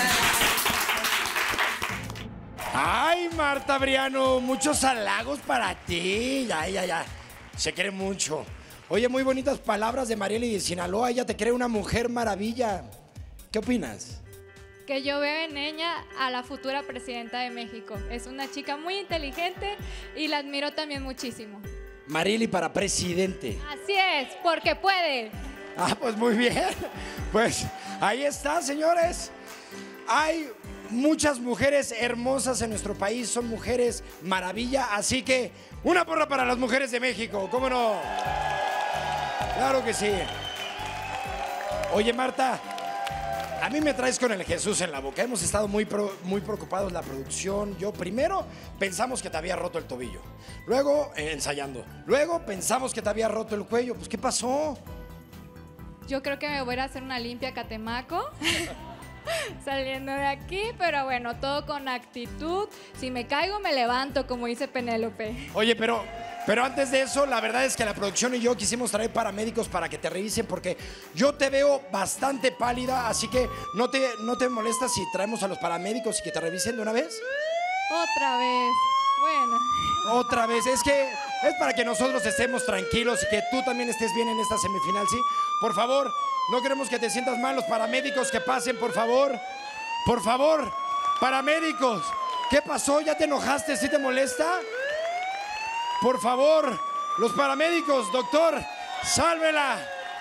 Speaker 1: Ay, Marta Briano, muchos halagos para ti. Ya. Se quiere mucho. Oye, muy bonitas palabras de Marieli de Sinaloa. Ella te cree una mujer maravilla. ¿Qué opinas?
Speaker 19: que yo veo en ella a la futura presidenta de México. Es una chica muy inteligente y la admiro también muchísimo.
Speaker 1: Marily para presidente.
Speaker 19: Así es, porque puede.
Speaker 1: Ah, pues muy bien. Pues ahí está, señores. Hay muchas mujeres hermosas en nuestro país, son mujeres maravilla, así que una porra para las mujeres de México, ¿cómo no? Claro que sí. Oye, Marta, a mí me traes con el Jesús en la boca. Hemos estado muy preocupados, la producción. Yo primero pensamos que te había roto el tobillo. Luego, ensayando. Luego pensamos que te había roto el cuello. Pues, ¿qué pasó?
Speaker 19: Yo creo que me voy a ir a hacer una limpia a Catemaco. Saliendo de aquí, pero bueno, todo con actitud. Si me caigo, me levanto, como dice Penélope.
Speaker 1: Oye, pero antes de eso, la verdad es que la producción y yo quisimos traer paramédicos para que te revisen, porque yo te veo bastante pálida, así que no te molestas si traemos a los paramédicos y que te revisen de una vez.
Speaker 19: Otra vez. Bueno.
Speaker 1: Otra vez. Es que es para que nosotros estemos tranquilos y que tú también estés bien en esta semifinal, ¿sí? Por favor, no queremos que te sientas mal. Los paramédicos que pasen, por favor. Por favor, paramédicos. ¿Qué pasó? ¿Ya te enojaste? ¿Sí te molesta? Por favor, los paramédicos, doctor, sálvela.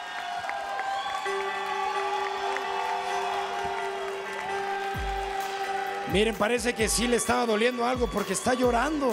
Speaker 1: Miren, parece que sí le estaba doliendo algo porque está llorando.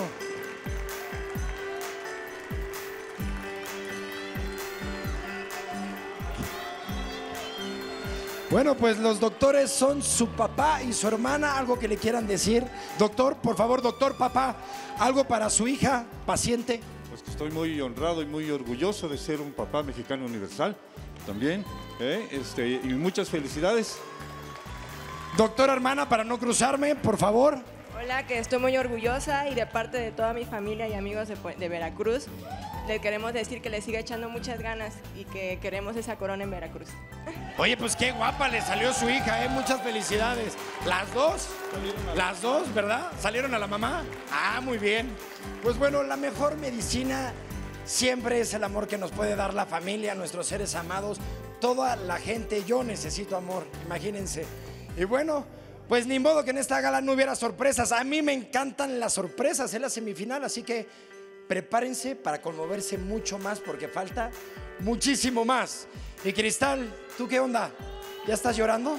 Speaker 1: Bueno, pues los doctores son su papá y su hermana. ¿Algo que le quieran decir? Doctor, por favor, doctor, papá, algo para su hija, paciente.
Speaker 7: Pues que estoy muy honrado y muy orgulloso de ser un papá mexicano universal también. Y muchas felicidades.
Speaker 1: Doctora hermana, para no cruzarme, por favor.
Speaker 13: Hola, que estoy muy orgullosa y de parte de toda mi familia y amigos de Veracruz, le queremos decir que le siga echando muchas ganas y que queremos esa corona en Veracruz.
Speaker 1: Oye, pues qué guapa le salió su hija, ¿eh? Muchas felicidades. ¿Las dos? Las dos, ¿verdad? ¿Salieron a la mamá? Ah, muy bien. Pues bueno, la mejor medicina siempre es el amor que nos puede dar la familia, nuestros seres amados, toda la gente. Yo necesito amor, imagínense. Y bueno, pues ni modo que en esta gala no hubiera sorpresas. A mí me encantan las sorpresas en la semifinal, así que prepárense para conmoverse mucho más porque falta muchísimo más. Y Cristal, ¿tú qué onda? ¿Ya estás llorando?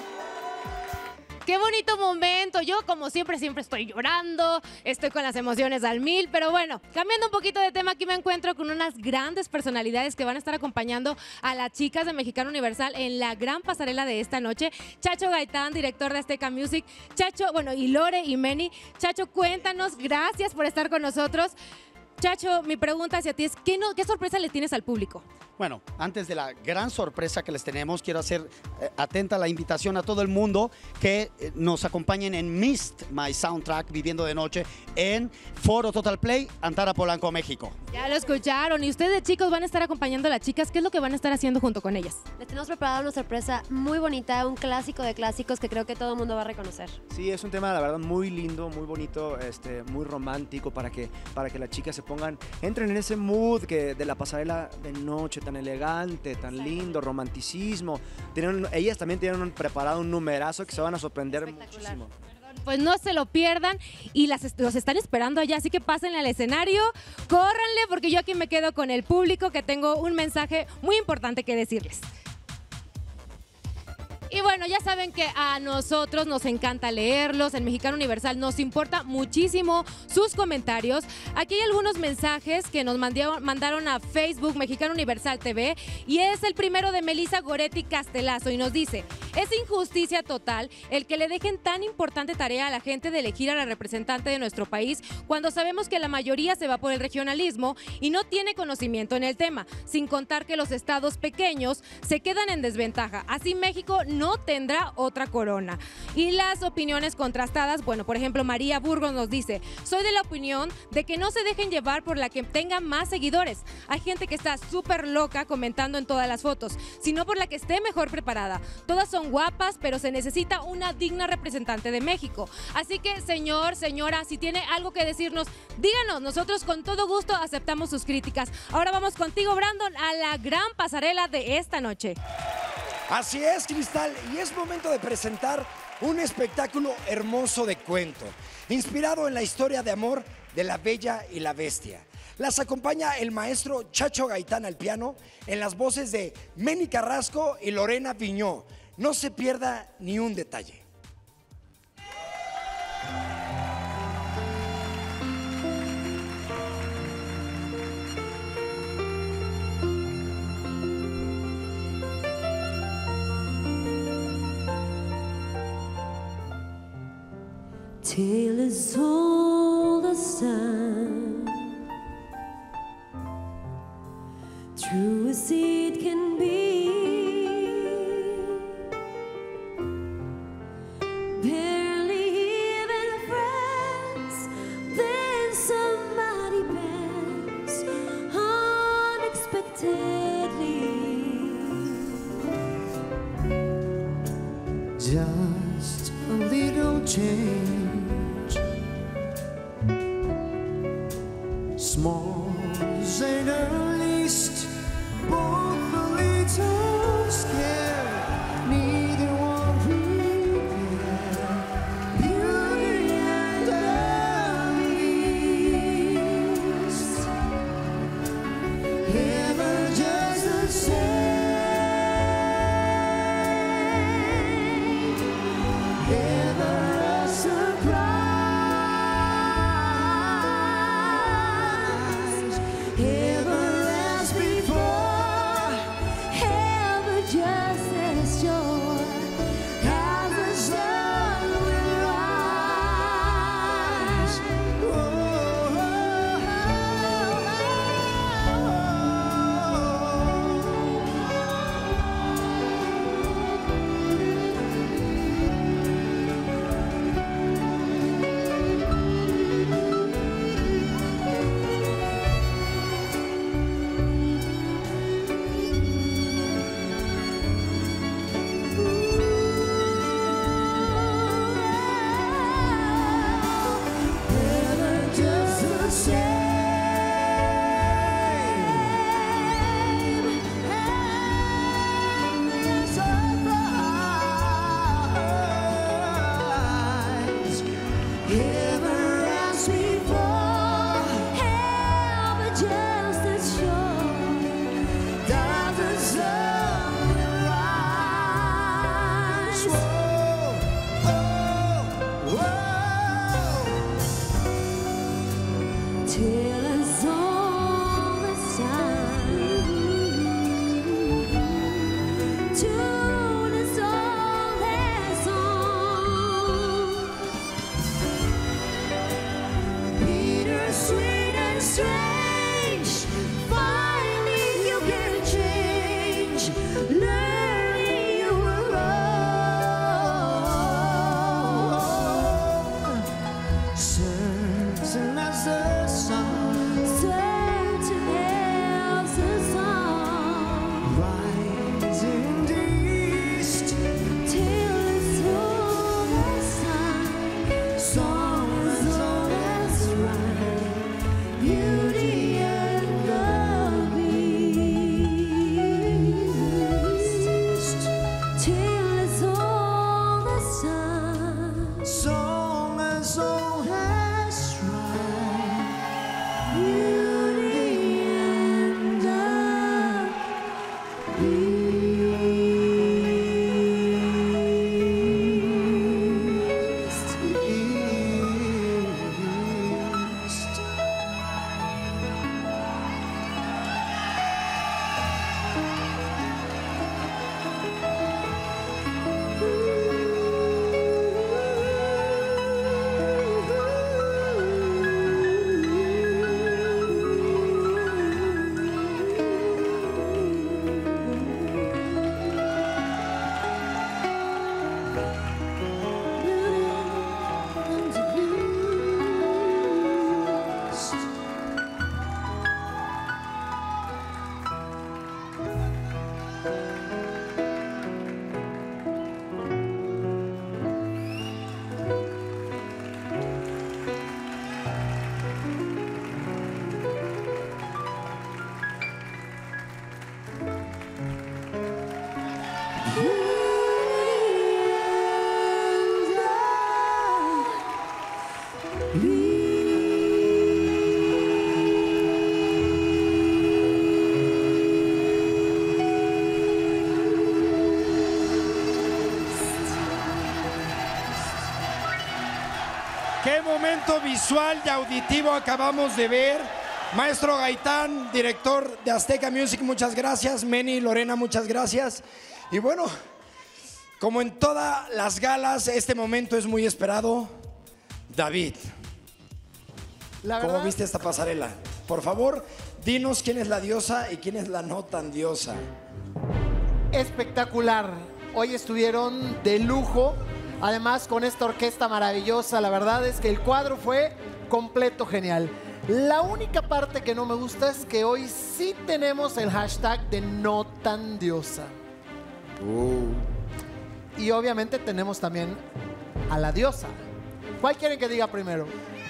Speaker 2: Qué bonito momento. Yo, como siempre estoy llorando, estoy con las emociones al 1000, pero bueno, cambiando un poquito de tema, aquí me encuentro con unas grandes personalidades que van a estar acompañando a las chicas de Mexicano Universal en la gran pasarela de esta noche. Chacho Gaitán, director de Azteca Music. Chacho, bueno, y Lore y Meni. Chacho, cuéntanos, gracias por estar con nosotros. Chacho, mi pregunta hacia ti es, ¿qué sorpresa le tienes al público?
Speaker 14: Bueno, antes de la gran sorpresa que les tenemos, quiero hacer atenta la invitación a todo el mundo que nos acompañen en Missed My Soundtrack, Viviendo de Noche, en Foro Total Play, Antara Polanco, México.
Speaker 2: Ya lo escucharon. Y ustedes, chicos, van a estar acompañando a las chicas. ¿Qué es lo que van a estar haciendo junto con ellas?
Speaker 16: Les tenemos preparado una sorpresa muy bonita, un clásico de clásicos que creo que todo el mundo va a reconocer.
Speaker 20: Sí, es un tema, la verdad, muy lindo, muy bonito, muy romántico para que las chicas se entren en ese mood de la pasarela de noche, tan elegante, tan lindo, romanticismo. Ellas también tienen preparado un numerazo que se van a sorprender muchísimo.
Speaker 2: Pues no se lo pierdan y los están esperando allá, así que pásenle al escenario, córranle, porque yo aquí me quedo con el público que tengo un mensaje muy importante que decirles. Y bueno, ya saben que a nosotros nos encanta leerlos. En Mexicano Universal nos importa muchísimo sus comentarios. Aquí hay algunos mensajes que nos mandaron a Facebook Mexicano Universal TV y es el primero de Melissa Goretti Castelazo y nos dice: es injusticia total el que le dejen tan importante tarea a la gente de elegir a la representante de nuestro país cuando sabemos que la mayoría se va por el regionalismo y no tiene conocimiento en el tema, sin contar que los estados pequeños se quedan en desventaja. Así México no tendrá otra corona. Y las opiniones contrastadas, bueno, por ejemplo, María Burgos nos dice: soy de la opinión de que no se dejen llevar por la que tenga más seguidores. Hay gente que está súper loca comentando en todas las fotos, sino por la que esté mejor preparada. Todas son guapas, pero se necesita una digna representante de México. Así que, señor, señora, si tiene algo que decirnos, díganos. Nosotros con todo gusto aceptamos sus críticas. Ahora vamos contigo, Brandon, a la gran pasarela de esta noche.
Speaker 1: Así es, Cristal, y es momento de presentar un espectáculo hermoso de cuento, inspirado en la historia de amor de La Bella y la Bestia. Las acompaña el maestro Chacho Gaitán al piano, en las voces de Meni Carrasco y Lorena Viñó. No se pierda ni un detalle.
Speaker 3: Tale as old as time, true as it can be. Barely even friends, then somebody bends unexpectedly.
Speaker 6: Just a little change, small as the least, both a little scared, neither one prepared. Beauty and the Beast, ever just the same, ever a surprise, ever as before, ever just as sure as the sun will rise. Ever just the same, ever surprise, ever as before, ever just as sure that the sun will rise. Whoa, oh, whoa. Till it's all the time, tune is all their song, bittersweet and strange. Finally you can change, learning you were wrong. Certain as the sun, certain as the sun, rising the east till it's all the sun. Song is all that's right, beauty and the Beast, till it's all the sun. Song is all that's right, beauty and the Beast.
Speaker 1: qué momento visual y auditivo acabamos de ver. Maestro Gaitán, director de Azteca Music, muchas gracias. Meni y Lorena, muchas gracias. Y bueno, como en todas las galas, este momento es muy esperado. David, ¿cómo viste esta pasarela? Por favor, dinos quién es la diosa y quién es la no tan diosa.
Speaker 9: Espectacular. Hoy estuvieron de lujo. Además, con esta orquesta maravillosa, la verdad es que el cuadro fue completo genial. La única parte que no me gusta es que hoy sí tenemos el hashtag de no tan diosa. Y obviamente tenemos también a la diosa. ¿Cuál quieren que diga primero?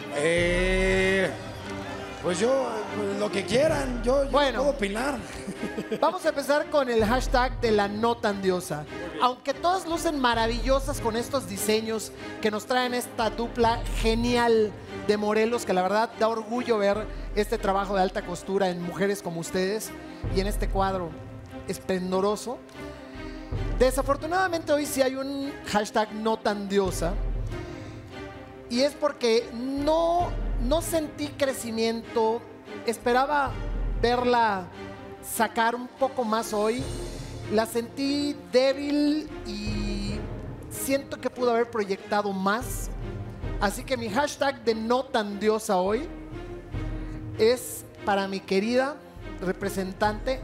Speaker 1: Pues yo, lo que quieran, yo puedo opinar.
Speaker 9: Vamos a empezar con el hashtag de la no tan diosa. Aunque todas lucen maravillosas con estos diseños que nos traen esta dupla genial de Morelos, que la verdad da orgullo ver este trabajo de alta costura en mujeres como ustedes y en este cuadro esplendoroso. Desafortunadamente hoy sí hay un hashtag no tan diosa, y es porque no sentí crecimiento. Esperaba verla sacar un poco más hoy. La sentí débil y siento que pudo haber proyectado más. Así que mi hashtag de no tan diosa hoy es para mi querida representante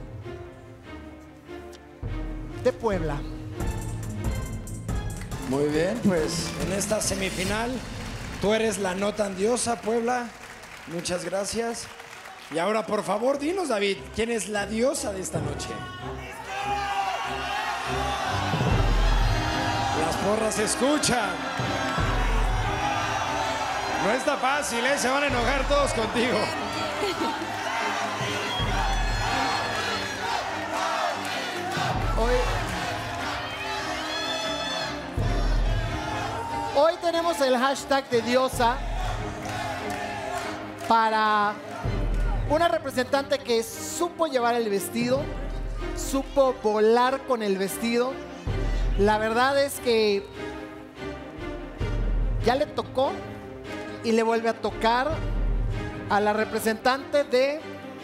Speaker 9: de Puebla.
Speaker 1: Muy bien, pues en esta semifinal tú eres la no tan diosa, Puebla. Muchas gracias. Y ahora, por favor, dinos, David, ¿quién es la diosa de esta noche? Las porras se escuchan. No está fácil, ¿eh? Se van a enojar todos contigo.
Speaker 9: Hoy tenemos el hashtag de diosa para una representante que supo llevar el vestido, supo volar con el vestido. La verdad es que ya le tocó y le vuelve a tocar a la representante de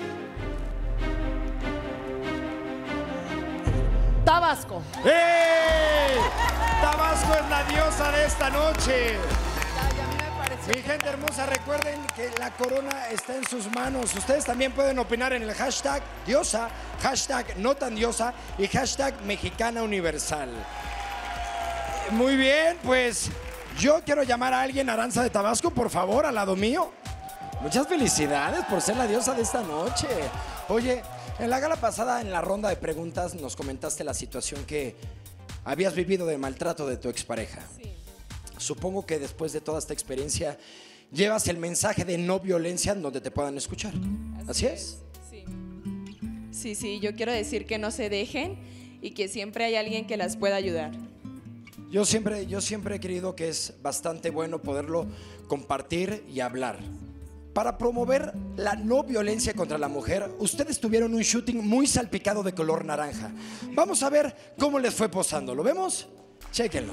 Speaker 9: Tabasco.
Speaker 1: ¡Hey! Tabasco es la diosa de esta noche. Mi gente hermosa, recuerden que la corona está en sus manos. Ustedes también pueden opinar en el hashtag diosa, hashtag no tan diosa y hashtag mexicana universal. Muy bien, pues yo quiero llamar a alguien, Aranza de Tabasco, por favor, al lado mío. Muchas felicidades por ser la diosa de esta noche. Oye, en la gala pasada, en la ronda de preguntas, nos comentaste la situación que habías vivido de maltrato de tu expareja. Sí. Supongo que después de toda esta experiencia llevas el mensaje de no violencia en donde te puedan escuchar. ¿Así es?
Speaker 13: Sí. Sí, yo quiero decir que no se dejen y que siempre hay alguien que las pueda ayudar.
Speaker 1: Yo siempre he creído que es bastante bueno poderlo compartir y hablar. Para promover la no violencia contra la mujer, ustedes tuvieron un shooting muy salpicado de color naranja. Vamos a ver cómo les fue posando. ¿Lo vemos? Chéquenlo.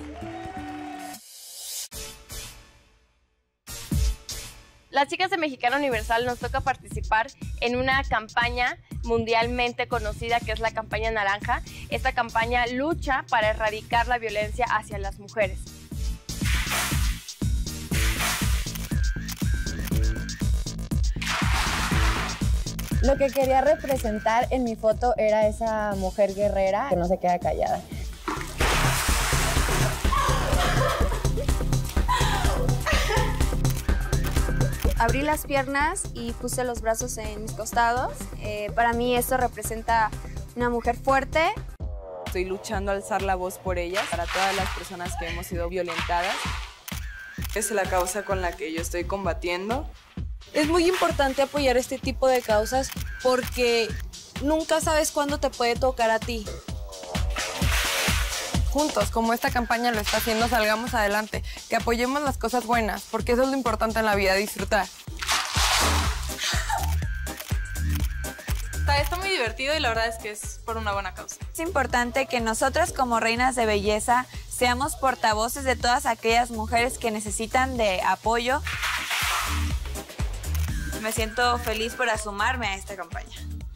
Speaker 11: Las chicas de Mexicana Universal nos toca participar en una campaña mundialmente conocida que es la campaña naranja. Esta campaña lucha para erradicar la violencia hacia las mujeres.
Speaker 10: Lo que quería representar en mi foto era esa mujer guerrera que no se queda callada.
Speaker 15: Abrí las piernas y puse los brazos en mis costados. Para mí esto representa una mujer fuerte.
Speaker 4: Estoy luchando a alzar la voz por ellas, para todas las personas que hemos sido violentadas. Es la causa con la que yo estoy combatiendo.
Speaker 17: Es muy importante apoyar este tipo de causas porque nunca sabes cuándo te puede tocar a ti.
Speaker 26: Juntos, como esta campaña lo está haciendo, salgamos adelante, que apoyemos las cosas buenas, porque eso es lo importante en la vida, disfrutar.
Speaker 21: Está muy divertido.
Speaker 26: divertido y la verdad es que es por una buena causa.
Speaker 8: Es importante que nosotras como reinas de belleza seamos portavoces de todas aquellas mujeres que necesitan de apoyo. Me siento feliz por sumarme a esta campaña.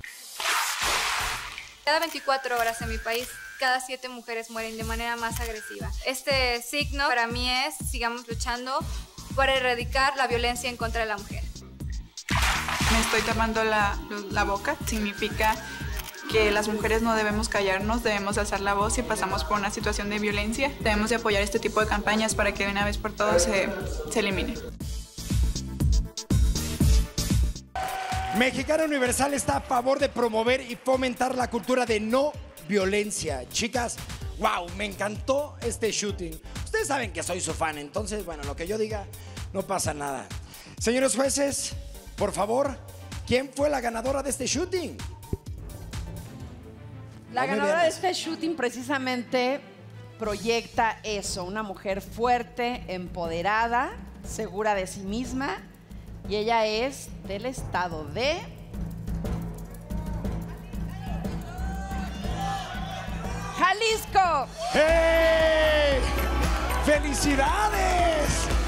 Speaker 19: Cada 24 horas en mi país, cada 7 mujeres mueren de manera más agresiva. Este signo para mí es, sigamos luchando para erradicar la violencia en contra de la mujer.
Speaker 25: Me estoy tapando la boca, significa que las mujeres no debemos callarnos, debemos alzar la voz si pasamos por una situación de violencia. Debemos de apoyar este tipo de campañas para que de una vez por todas se elimine.
Speaker 1: Mexicana Universal está a favor de promover y fomentar la cultura de no violencia. Chicas, wow, me encantó este shooting. Ustedes saben que soy su fan, entonces, bueno, lo que yo diga, no pasa nada. Señores jueces, por favor, ¿quién fue la ganadora de este shooting?
Speaker 5: La ganadora de este shooting precisamente proyecta eso, una mujer fuerte, empoderada, segura de sí misma, y ella es del estado de Jalisco.
Speaker 1: ¡Hey! ¡Felicidades!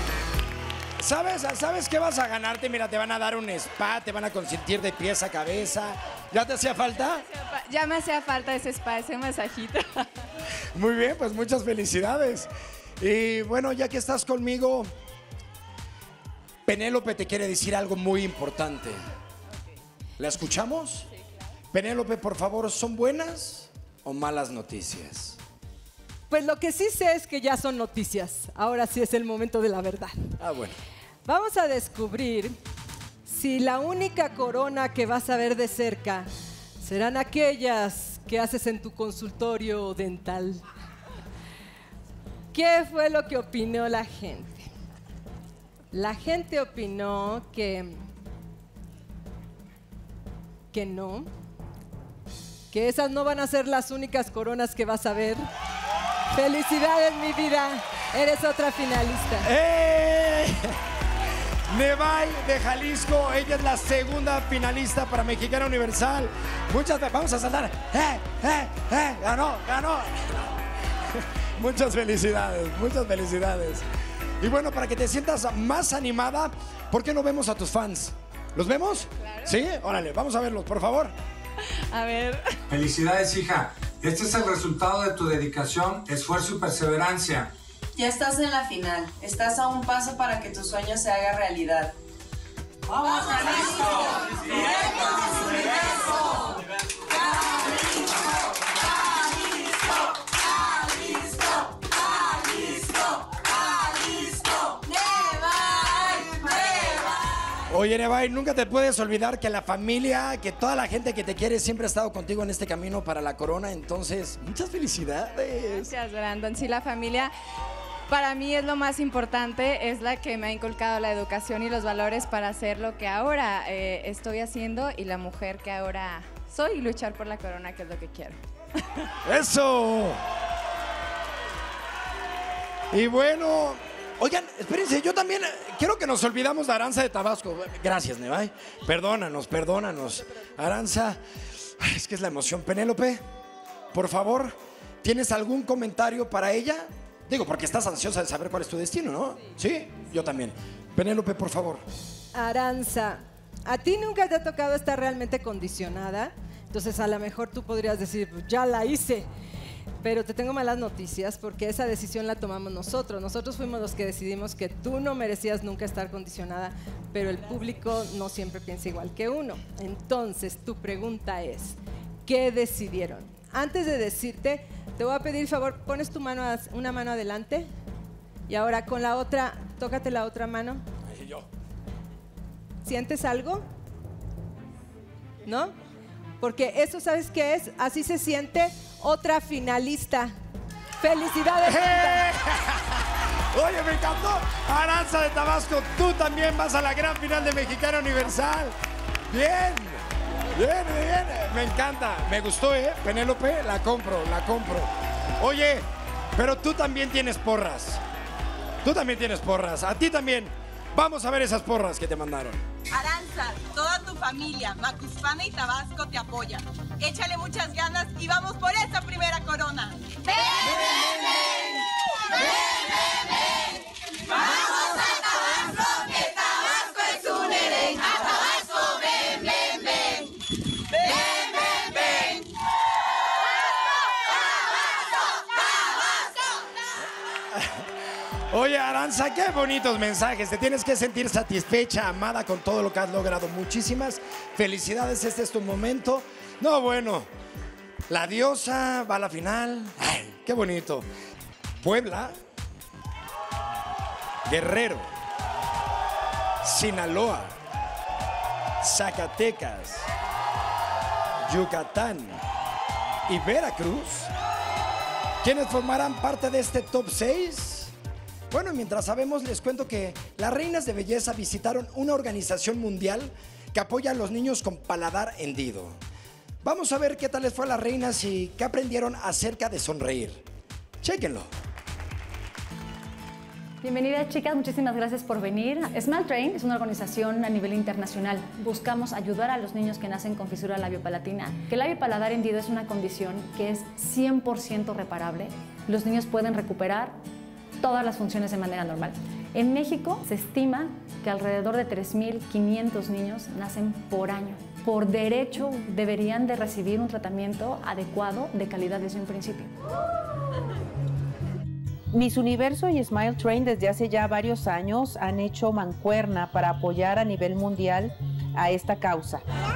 Speaker 1: ¿Sabes qué vas a ganarte? Mira, te van a dar un spa, te van a consentir de pies a cabeza. ¿Ya te hacía falta?
Speaker 19: Ya me hacía falta ese spa, ese masajito.
Speaker 1: Muy bien, pues muchas felicidades. Y bueno, ya que estás conmigo, Penélope te quiere decir algo muy importante. ¿La escuchamos? Sí, claro. Penélope, por favor, ¿son buenas o malas noticias?
Speaker 12: Pues lo que sí sé es que ya son noticias. Ahora sí es el momento de la verdad.
Speaker 1: Ah, bueno.
Speaker 12: Vamos a descubrir si la única corona que vas a ver de cerca serán aquellas que haces en tu consultorio dental. ¿Qué fue lo que opinó la gente? La gente opinó que no, que esas no van a ser las únicas coronas que vas a ver. ¡Felicidades, mi vida! Eres otra finalista.
Speaker 1: Nevay de Jalisco, ella es la segunda finalista para Mexicana Universal. Vamos a saltar. ¡Ganó! Muchas felicidades, muchas felicidades. Y bueno, para que te sientas más animada, ¿por qué no vemos a tus fans? ¿Los vemos? Claro. ¿Sí? Órale, vamos a verlos, por favor.
Speaker 19: A ver.
Speaker 18: Felicidades, hija. Este es el resultado de tu dedicación, esfuerzo y perseverancia.
Speaker 21: Ya estás en la final. Estás a un paso para que tu sueño se haga realidad.
Speaker 6: ¡Vamos, Jalisco! ¡Directo a su universo!
Speaker 1: Oye, Nevay, nunca te puedes olvidar que la familia, que toda la gente que te quiere siempre ha estado contigo en este camino para la corona. Entonces, muchas felicidades.
Speaker 19: Gracias, Brandon. Sí, la familia para mí es lo más importante, es la que me ha inculcado la educación y los valores para hacer lo que ahora estoy haciendo y la mujer que ahora soy y luchar por la corona, que es lo que quiero.
Speaker 1: ¡Eso! Y bueno, oigan, espérense, yo también quiero que nos olvidamos de Aranza de Tabasco. Gracias, Nevay. Perdónanos. Aranza, es que es la emoción. Penélope, por favor, ¿tienes algún comentario para ella? Digo, porque estás ansiosa de saber cuál es tu destino, ¿no? ¿Sí? Yo también. Penélope, por favor.
Speaker 12: Aranza, ¿a ti nunca te ha tocado estar realmente condicionada? Entonces, a lo mejor tú podrías decir, pues, ya la hice. Pero te tengo malas noticias porque esa decisión la tomamos nosotros. Nosotros fuimos los que decidimos que tú no merecías nunca estar condicionada, pero el público no siempre piensa igual que uno. Entonces, tu pregunta es, ¿qué decidieron? Antes de decirte, te voy a pedir favor, pones tu mano, una mano adelante y ahora con la otra, tócate la otra mano.
Speaker 1: Ahí yo.
Speaker 12: ¿Sientes algo? ¿No? Porque eso, ¿sabes qué es? Así se siente otra finalista. ¡Felicidades!
Speaker 1: Oye, me encantó. Aranza de Tabasco, tú también vas a la gran final de Mexicana Universal. Bien. Me encanta. Me gustó, Penélope, la compro. Oye, pero tú también tienes porras. A ti también. Vamos a ver esas porras que te mandaron.
Speaker 21: Aranza, toda tu
Speaker 7: familia, Macuspana y Tabasco te apoyan. Échale muchas ganas y vamos por esa primera corona. ¡Ven, ven, ven! ¡Ven, ven, ven! ¡Vamos a Tabasco, que Tabasco es un Edén! ¡A Tabasco, ven, ven, ven! ¡Ven, ven, ven!
Speaker 1: Oye, Aranza, qué bonitos mensajes. Te tienes que sentir satisfecha, amada con todo lo que has logrado. Muchísimas felicidades. Este es tu momento. No, bueno, la diosa va a la final. Ay, qué bonito. Puebla, Guerrero, Sinaloa, Zacatecas, Yucatán y Veracruz, ¿quiénes formarán parte de este top 6? Bueno, mientras sabemos, les cuento que las reinas de belleza visitaron una organización mundial que apoya a los niños con paladar hendido. Vamos a ver qué tal les fue a las reinas y qué aprendieron acerca de sonreír. Chéquenlo.
Speaker 14: Bienvenidas, chicas, muchísimas gracias por venir. Smile Train es una organización a nivel internacional. Buscamos ayudar a los niños que nacen con fisura labiopalatina. Que el labio paladar hendido es una condición que es 100% reparable. Los niños pueden recuperar todas las funciones de manera normal. En México se estima que alrededor de 3.500 niños nacen por año. Por derecho deberían de recibir un tratamiento adecuado de calidad desde un principio.
Speaker 16: Miss Universo y Smile Train desde hace ya varios años han hecho mancuerna para apoyar a nivel mundial a esta causa.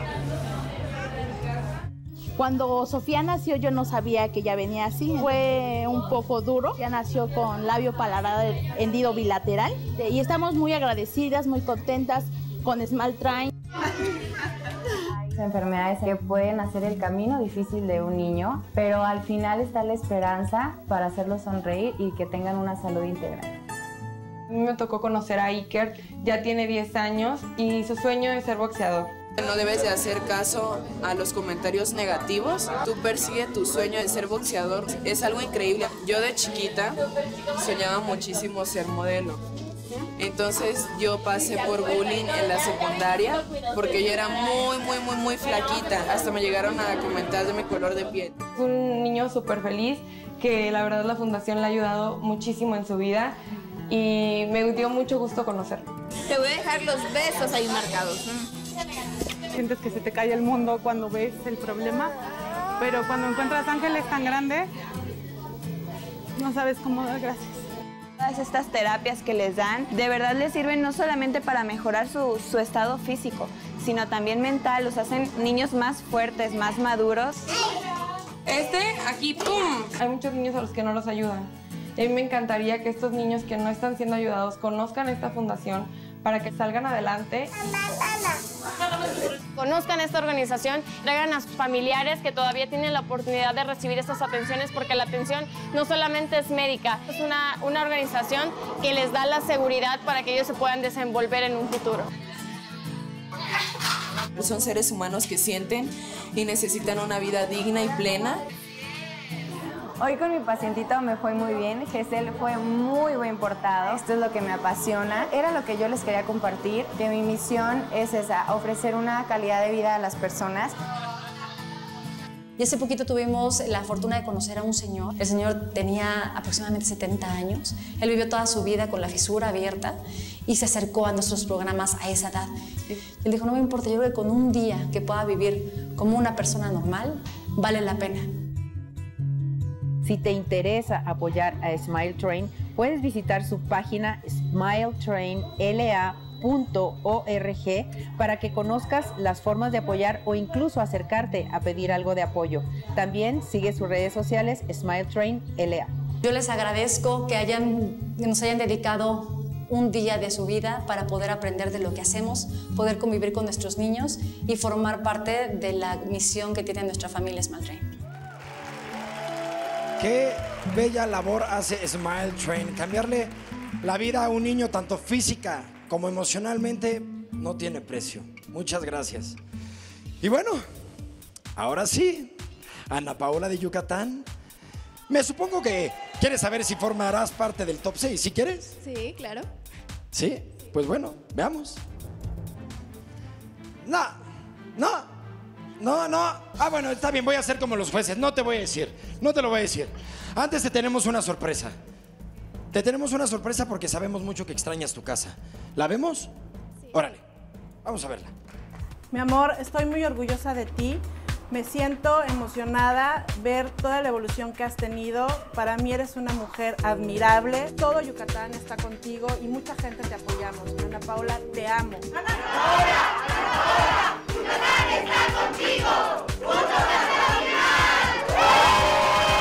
Speaker 22: Cuando Sofía nació yo no sabía que ella venía así, fue un poco duro. Ya nació con labio paladar hendido bilateral y estamos muy agradecidas, muy contentas con Smile Train.
Speaker 10: Enfermedades que pueden hacer el camino difícil de un niño, pero al final está la esperanza para hacerlos sonreír y que tengan una salud integral.
Speaker 26: A mí me tocó conocer a Iker, ya tiene 10 años y su sueño es ser boxeador.
Speaker 4: No debes de hacer caso a los comentarios negativos. Tú persigue tu sueño de ser boxeador. Es algo increíble. Yo de chiquita soñaba muchísimo ser modelo. Entonces yo pasé por bullying en la secundaria porque yo era muy flaquita. Hasta me llegaron a comentar de mi color de piel.
Speaker 26: Es un niño súper feliz que la verdad la fundación le ha ayudado muchísimo en su vida y me dio mucho gusto conocerlo.
Speaker 22: Te voy a dejar los besos ahí marcados.
Speaker 23: Sientes que se te cae el mundo cuando ves el problema, pero cuando encuentras ángeles tan grandes, no sabes cómo dar gracias.
Speaker 8: Todas estas terapias que les dan, de verdad les sirven no solamente para mejorar su estado físico, sino también mental, los hacen niños más fuertes, más maduros.
Speaker 26: Aquí, ¡pum! Hay muchos niños a los que no los ayudan. A mí me encantaría que estos niños que no están siendo ayudados conozcan esta fundación para que salgan adelante.
Speaker 11: Conozcan esta organización, traigan a sus familiares que todavía tienen la oportunidad de recibir estas atenciones, porque la atención no solamente es médica, es una organización que les da la seguridad para que ellos se puedan desenvolver en un futuro.
Speaker 4: Son seres humanos que sienten y necesitan una vida digna y plena.
Speaker 10: Hoy con mi pacientito me fue muy bien, Gesell fue muy buen portado, esto es lo que me apasiona, era lo que yo les quería compartir, que mi misión es esa, ofrecer una calidad de vida a las personas.
Speaker 14: Y hace poquito tuvimos la fortuna de conocer a un señor. El señor tenía aproximadamente 70 años. Él vivió toda su vida con la fisura abierta y se acercó a nuestros programas a esa edad. Él dijo, no me importa, yo creo que con un día que pueda vivir como una persona normal, vale la pena.
Speaker 16: Si te interesa apoyar a Smile Train, puedes visitar su página smiletrainla.org para que conozcas las formas de apoyar o incluso acercarte a pedir algo de apoyo. También sigue sus redes sociales Smile Train LA.
Speaker 14: Yo les agradezco que nos hayan dedicado un día de su vida para poder aprender de lo que hacemos, poder convivir con nuestros niños y formar parte de la misión que tiene nuestra familia Smile Train.
Speaker 1: Qué bella labor hace Smile Train. Cambiarle la vida a un niño, tanto física como emocionalmente, no tiene precio. Muchas gracias. Y bueno, ahora sí, Ana Paola de Yucatán. Me supongo que quieres saber si formarás parte del top 6. ¿Sí quieres?
Speaker 24: Sí, claro.
Speaker 1: Sí, pues bueno, veamos. No. Ah, bueno, está bien, voy a hacer como los jueces. No te voy a decir, no te lo voy a decir. Antes te tenemos una sorpresa. Te tenemos una sorpresa porque sabemos mucho que extrañas tu casa. ¿La vemos? Sí. Órale, vamos a verla.
Speaker 2: Mi amor, estoy muy orgullosa de ti. Me siento emocionada ver toda la evolución que has tenido. Para mí eres una mujer admirable. Todo Yucatán está contigo y mucha gente te apoyamos. Ana Paula, te amo.
Speaker 6: Ana Paula, Yucatán está contigo. ¡Juntos hasta el final!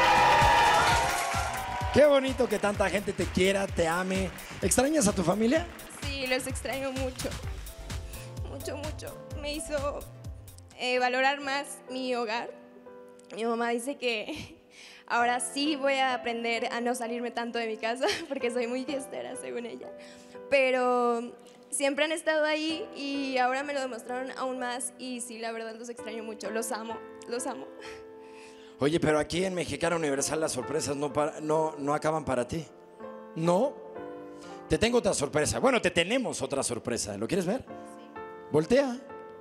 Speaker 1: Qué bonito que tanta gente te quiera, te ame. ¿Extrañas a tu familia?
Speaker 3: Sí, los extraño mucho. Mucho. Me hizo valorar más mi hogar. Mi mamá dice que ahora sí voy a aprender a no salirme tanto de mi casa porque soy muy fiestera, según ella. Pero siempre han estado ahí y ahora me lo demostraron aún más y sí, la verdad los extraño mucho. Los amo.
Speaker 1: Oye, pero aquí en Mexicana Universal las sorpresas no acaban para ti. ¿No? Te tengo otra sorpresa. Bueno, te tenemos otra sorpresa. ¿Lo quieres ver? Sí. Voltea.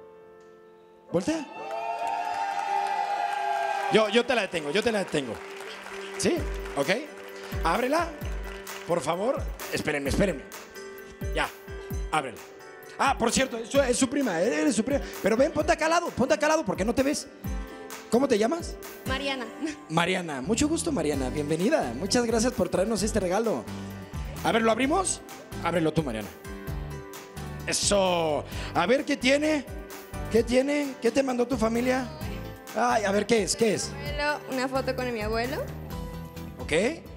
Speaker 1: Yo te la detengo. ¿Sí? ¿Ok? Ábrela, por favor. Espérenme. Ya, ábrela. Ah, por cierto, es su prima, eres su prima. Pero ven, ponte acá al lado, porque no te ves. ¿Cómo te llamas?
Speaker 3: Mariana.
Speaker 1: Mariana, mucho gusto, Mariana. Bienvenida. Muchas gracias por traernos este regalo. A ver, ¿lo abrimos? Ábrelo tú, Mariana. Eso. A ver, ¿qué tiene? ¿Qué te mandó tu familia? Ay, a ver, ¿qué es?
Speaker 3: Una foto con mi abuelo.
Speaker 1: ¿Ok?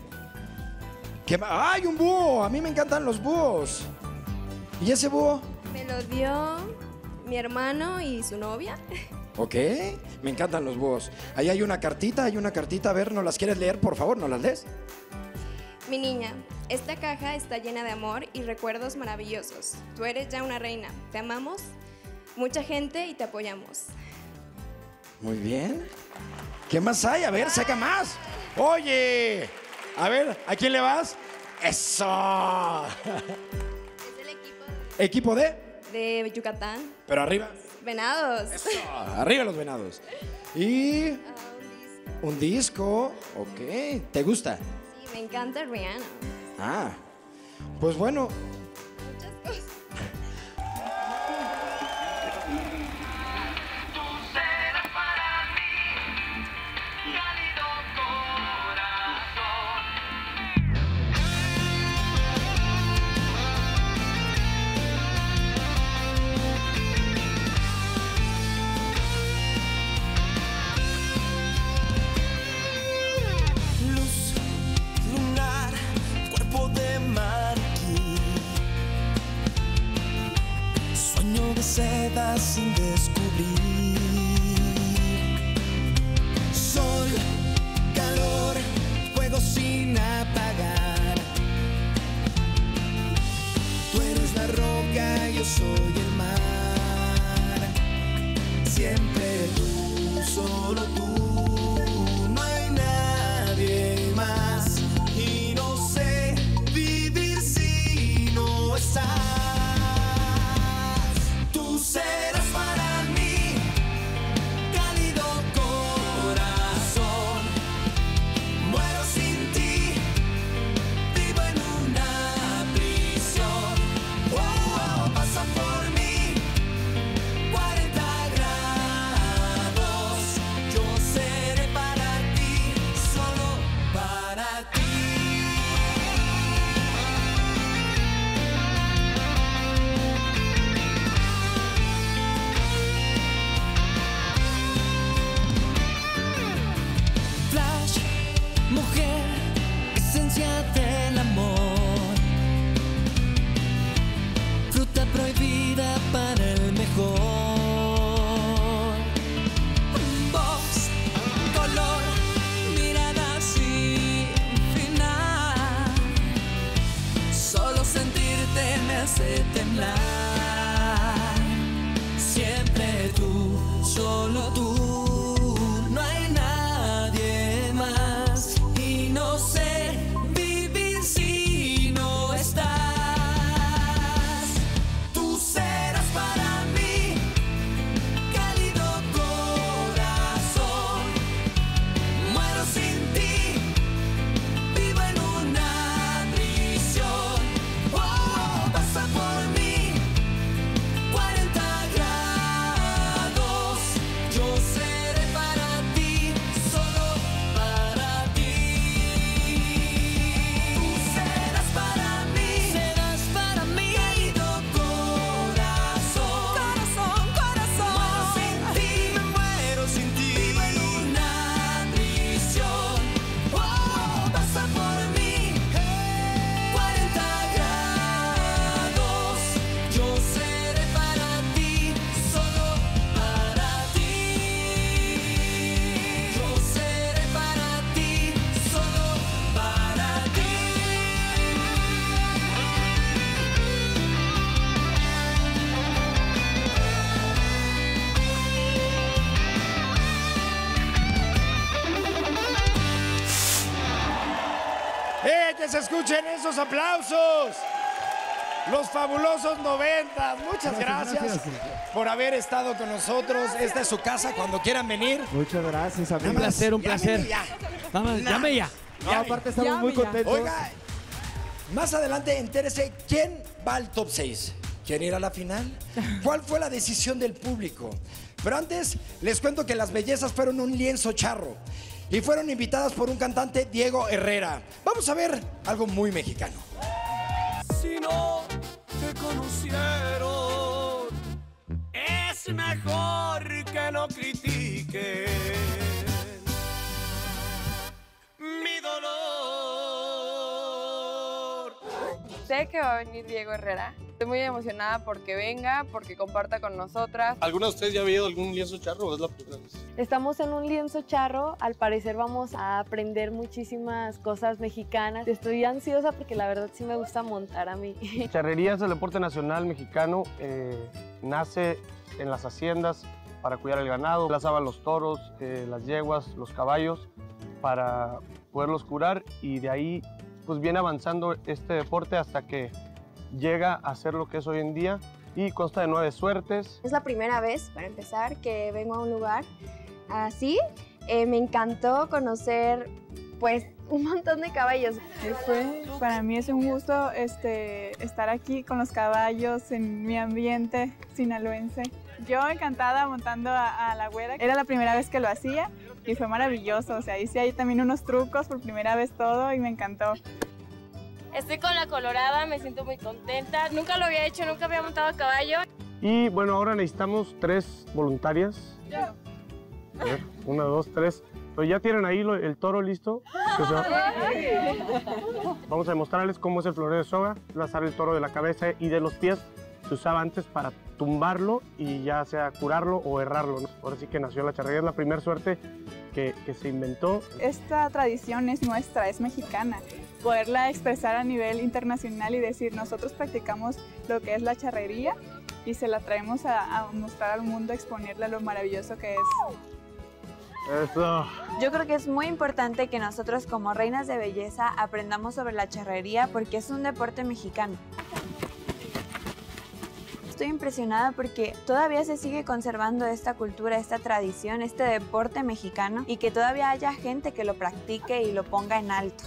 Speaker 1: ¡Ay, un búho! A mí me encantan los búhos. ¿Y ese búho?
Speaker 3: Me lo dio mi hermano y su novia.
Speaker 1: ¿Ok? Me encantan los búhos. Ahí hay una cartita. A ver, ¿no las quieres leer, por favor? ¿No las lees?
Speaker 3: Mi niña, esta caja está llena de amor y recuerdos maravillosos. Tú eres ya una reina. Te amamos, mucha gente y te apoyamos.
Speaker 1: Muy bien. ¿Qué más hay? A ver, saca más. Oye, a ver, ¿a quién le vas? ¡Eso!
Speaker 3: Es el
Speaker 1: ¿Equipo de?
Speaker 3: De Yucatán.
Speaker 1: Pero arriba.
Speaker 3: Venados.
Speaker 1: Eso, arriba los venados. Y un disco. Ok, ¿te gusta?
Speaker 3: Sí, me encanta Rihanna.
Speaker 1: Ah, pues bueno.
Speaker 3: Muchas cosas.
Speaker 6: Seda sin descubrir. Sol, calor, fuego sin apagar. Tú eres la roca, yo soy el mar. Siempre tú, solo tú, no hay nadie más. Y no sé vivir si no estás. Serás para mí, cálido corazón. Muero sin ti, vivo en una prisión. Pasa por mí 40 grados. Yo seré para ti, solo para ti. Mujer, esencia del amor, fruta prohibida para el mejor. Voz, color, mirada sin final. Solo sentirte me hace temblar. Siempre tú, solo tú. No sé vivir sin
Speaker 1: se escuchen esos aplausos. Los fabulosos 90. Muchas gracias por haber estado con nosotros. Esta es su casa cuando quieran venir.
Speaker 9: Muchas gracias, amigo.
Speaker 13: Un placer, un placer. Vamos, llame ya.
Speaker 9: No, aparte estamos muy contentos.
Speaker 1: Oiga, más adelante entérese quién va al top 6. ¿Quién irá a la final? ¿Cuál fue la decisión del público? Pero antes les cuento que las bellezas fueron un lienzo charro y fueron invitadas por un cantante, Diego Herrera. Vamos a ver algo muy mexicano.
Speaker 6: Si no te conocieron, es mejor que no critiquen mi dolor.
Speaker 26: Sé que va a venir Diego Herrera. Estoy muy emocionada porque venga, porque comparta con nosotras.
Speaker 15: ¿Alguna de ustedes ya ha habido algún lienzo charro o es la primera vez?
Speaker 17: Estamos en un lienzo charro, al parecer vamos a aprender muchísimas cosas mexicanas. Estoy ansiosa porque la verdad sí me gusta montar a mí.
Speaker 20: Charrería es el deporte nacional mexicano, nace en las haciendas para cuidar el ganado, lazaban los toros, las yeguas, los caballos para poderlos curar y de ahí pues viene avanzando este deporte hasta que llega a ser lo que es hoy en día y consta de 9 suertes.
Speaker 24: Es la primera vez, para empezar, que vengo a un lugar así. Me encantó conocer, pues, un montón de caballos.
Speaker 19: Para mí es un gusto estar aquí con los caballos en mi ambiente sinaloense. Yo encantada montando a la güera. Era la primera vez que lo hacía y fue maravilloso. O sea, hice ahí también unos trucos por primera vez todo y me encantó.
Speaker 17: Estoy con la colorada, me siento muy contenta. Nunca lo había hecho, nunca había montado a caballo.
Speaker 20: Y bueno, ahora necesitamos 3 voluntarias. A ver, 1, 2, 3. Pero ya tienen ahí el toro listo. Vamos a demostrarles cómo es el floreo de soga. Lazar el toro de la cabeza y de los pies. Se usaba antes para tumbarlo y ya sea curarlo o herrarlo, ¿no? Ahora sí que nació la charrería, es la primera suerte que se inventó.
Speaker 19: Esta tradición es nuestra, es mexicana. Poderla expresar a nivel internacional y decir, nosotros practicamos lo que es la charrería y se la traemos a mostrar al mundo, a exponerle lo maravilloso que es.
Speaker 20: Eso.
Speaker 17: Yo creo que es muy importante que nosotros como reinas de belleza aprendamos sobre la charrería porque es un deporte mexicano. Estoy impresionada porque todavía se sigue conservando esta cultura, esta tradición, este deporte mexicano y que todavía haya gente que lo practique y lo ponga en alto.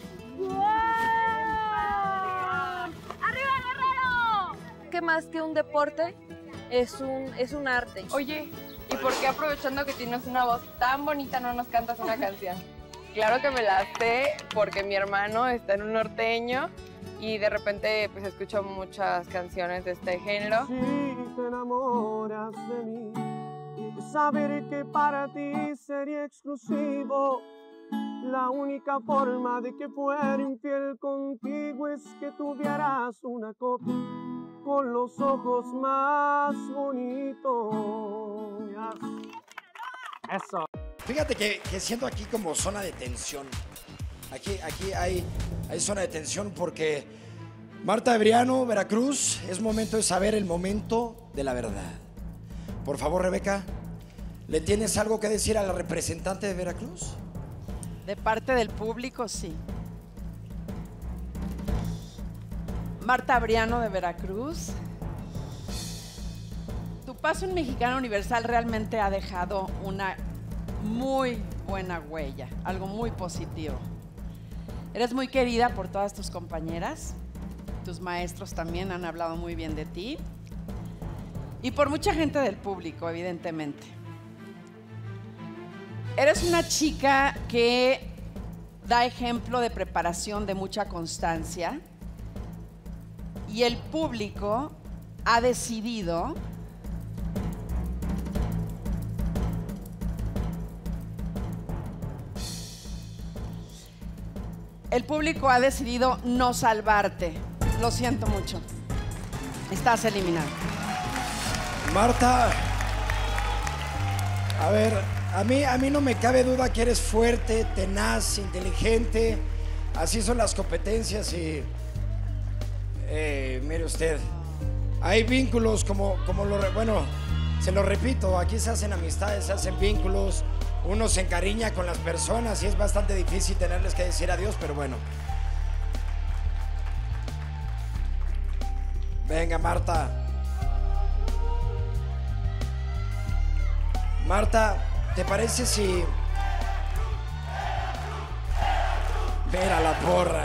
Speaker 17: ¡Arriba Guerrero! Que más que un deporte, es un arte.
Speaker 26: Oye, ¿y por qué aprovechando que tienes una voz tan bonita no nos cantas una canción? Claro que me la sé porque mi hermano está en un norteño y de repente pues escucho muchas canciones de este género.
Speaker 27: Si te enamoras de mí, saber que para ti sería exclusivo. La única forma de que fuera infiel contigo es que tuvieras una copia con los ojos más bonitos.
Speaker 1: Eso. Fíjate que siento aquí como zona de tensión. Aquí hay zona de tensión porque Marta Briano, Veracruz, es momento de saber el momento de la verdad. Por favor, Rebeca, ¿le tienes algo que decir a la representante de Veracruz?
Speaker 5: De parte del público, sí. Marta Briano de Veracruz. Tu paso en Mexicana Universal realmente ha dejado una muy buena huella, algo muy positivo. Eres muy querida por todas tus compañeras, tus maestros también han hablado muy bien de ti y por mucha gente del público, evidentemente. Eres una chica que da ejemplo de preparación, de mucha constancia y el público ha decidido no salvarte. Lo siento mucho. Estás eliminada.
Speaker 1: Marta, a ver, a mí no me cabe duda que eres fuerte, tenaz, inteligente. Así son las competencias y... mire usted, hay vínculos bueno, se lo repito, aquí se hacen amistades, se hacen vínculos, uno se encariña con las personas y es bastante difícil tenerles que decir adiós, pero bueno. Venga, Marta. Marta, ¿te parece si... Ver a la porra.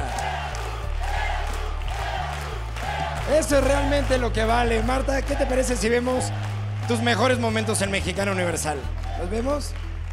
Speaker 1: Eso es realmente lo que vale. Marta, ¿qué te parece si vemos tus mejores momentos en Mexicana Universal? ¿Los vemos?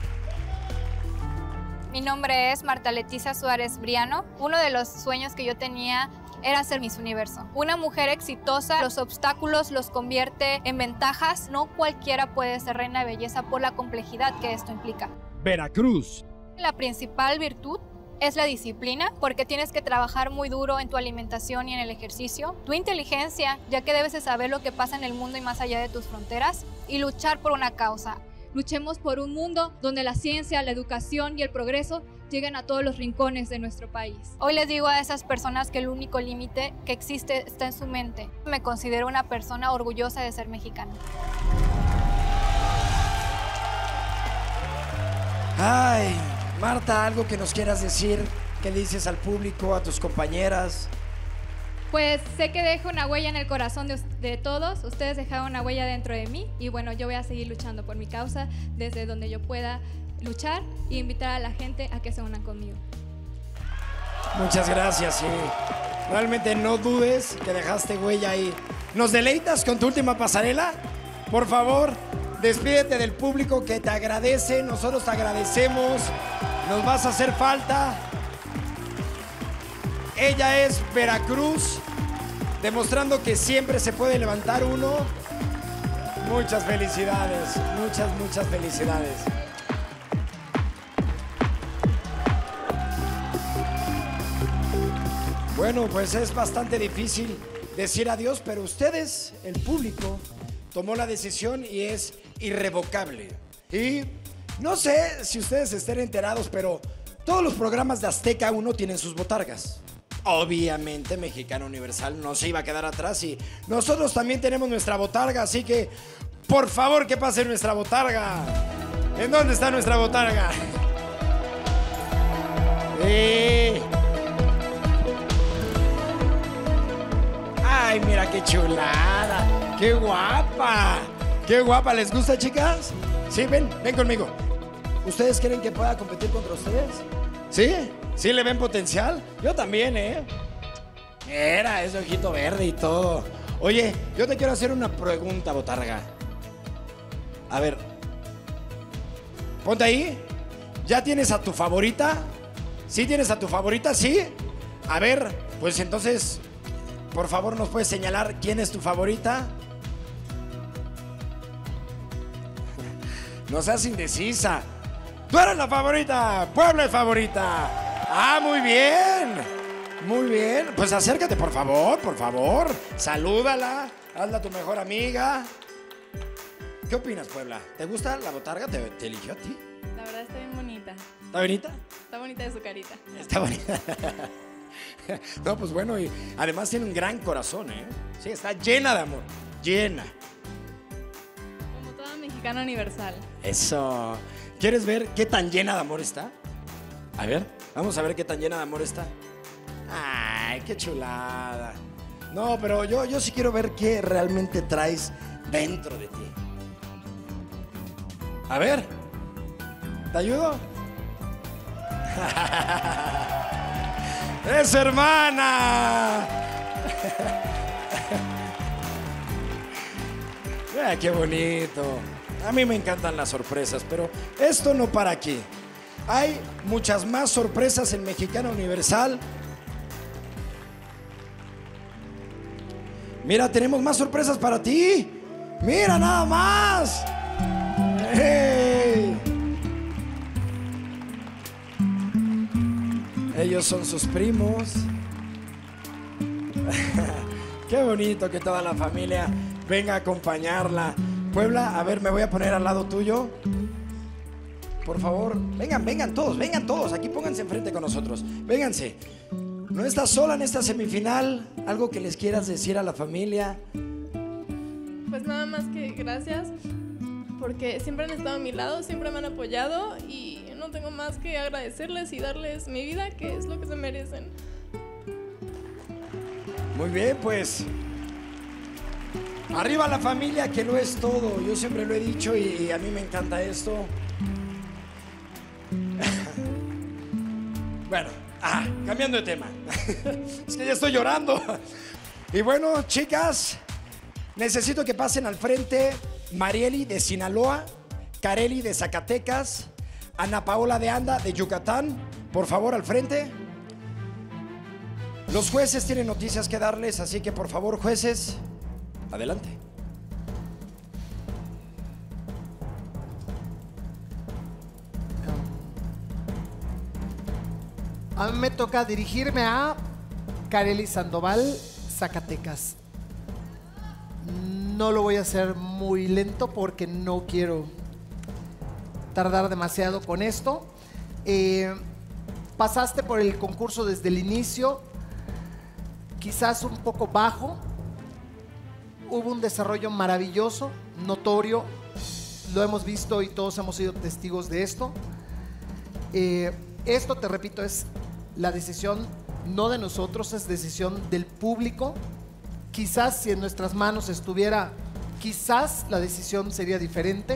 Speaker 7: Mi nombre es Marta Leticia Suárez Briano. Uno de los sueños que yo tenía era ser Miss Universo. Una mujer exitosa, los obstáculos los convierte en ventajas. No cualquiera puede ser reina de belleza por la complejidad que esto implica.
Speaker 13: Veracruz.
Speaker 7: La principal virtud es la disciplina, porque tienes que trabajar muy duro en tu alimentación y en el ejercicio. Tu inteligencia, ya que debes de saber lo que pasa en el mundo y más allá de tus fronteras. Y luchar por una causa.
Speaker 12: Luchemos por un mundo donde la ciencia, la educación y el progreso lleguen a todos los rincones de nuestro país.
Speaker 7: Hoy les digo a esas personas que el único límite que existe está en su mente. Me considero una persona orgullosa de ser mexicana.
Speaker 1: Ay, Marta, algo que nos quieras decir, ¿qué dices al público, a tus compañeras?
Speaker 12: Pues sé que dejo una huella en el corazón de todos, ustedes dejaron una huella dentro de mí y bueno, yo voy a seguir luchando por mi causa desde donde yo pueda luchar e invitar a la gente a que se unan conmigo.
Speaker 1: Muchas gracias, sí. Realmente no dudes que dejaste huella ahí. ¿Nos deleitas con tu última pasarela? Por favor, despídete del público que te agradece, nosotros te agradecemos, nos vas a hacer falta. Ella es Veracruz, demostrando que siempre se puede levantar uno. Muchas felicidades, muchas felicidades. Bueno, pues es bastante difícil decir adiós, pero ustedes, el público, tomó la decisión y es irrevocable. Y no sé si ustedes estén enterados, pero todos los programas de Azteca 1 tienen sus botargas. Obviamente Mexicana Universal no se iba a quedar atrás y nosotros también tenemos nuestra botarga, así que por favor que pase nuestra botarga. ¿En dónde está nuestra botarga? Ay, mira qué chulada, qué guapa, qué guapa. ¿Les gusta, chicas? Sí, ven conmigo. ¿Ustedes creen que pueda competir contra ustedes? ¿Sí? ¿Sí le ven potencial? Yo también, ¿eh? Mira, ese ojito verde y todo. Oye, yo te quiero hacer una pregunta, botarga. A ver. Ponte ahí. ¿Ya tienes a tu favorita? ¿Sí tienes a tu favorita? ¿Sí? A ver, pues entonces, por favor, ¿nos puedes señalar quién es tu favorita? No seas indecisa. ¡Tú eres la favorita! ¡Puebla es favorita! ¡Ah, muy bien! Muy bien. Pues acércate, por favor. Salúdala. Hazla tu mejor amiga. ¿Qué opinas, Puebla? ¿Te gusta la botarga? ¿Te eligió a ti?
Speaker 19: La verdad está bien bonita.
Speaker 1: ¿Está bonita?
Speaker 19: Está bonita de su carita.
Speaker 1: Está bonita. No, pues bueno, y además tiene un gran corazón, ¿eh? Sí, está llena de amor. Llena.
Speaker 19: Como toda Mexicana Universal.
Speaker 1: Eso. ¿Quieres ver qué tan llena de amor está? A ver, vamos a ver qué tan llena de amor está. Ay, qué chulada. No, pero yo sí quiero ver qué realmente traes dentro de ti. A ver, ¿te ayudo? ¡Es hermana! ¡Qué bonito! A mí me encantan las sorpresas, pero esto no para aquí. Hay muchas más sorpresas en Mexicana Universal. Mira, tenemos más sorpresas para ti. Mira nada más. ¡Hey! Ellos son sus primos. Qué bonito que toda la familia venga a acompañarla. Puebla, a ver, me voy a poner al lado tuyo. Por favor, vengan todos. Aquí pónganse enfrente con nosotros. Vénganse. No estás sola en esta semifinal. ¿Algo que les quieras decir a la familia?
Speaker 19: Pues nada más que gracias, porque siempre han estado a mi lado, siempre me han apoyado y no tengo más que agradecerles y darles mi vida, que es lo que se merecen.
Speaker 1: Muy bien, pues Arriba la familia, que lo es todo. Yo siempre lo he dicho y a mí me encanta esto. Bueno, cambiando de tema. Es que ya estoy llorando. Y bueno, chicas, necesito que pasen al frente Marieli de Sinaloa, Kareli de Zacatecas, Ana Paola de Anda de Yucatán. Por favor, al frente. Los jueces tienen noticias que darles, así que por favor, jueces, adelante.
Speaker 8: A mí me toca dirigirme a Kareli Sandoval, Zacatecas. No lo voy a hacer muy lento porque no quiero tardar demasiado con esto. Pasaste por el concurso desde el inicio, quizás un poco bajo. Hubo un desarrollo maravilloso, notorio. Lo hemos visto y todos hemos sido testigos de esto. Esto, te repito, es la decisión no de nosotros, es decisión del público. Quizás si en nuestras manos estuviera, quizás la decisión sería diferente.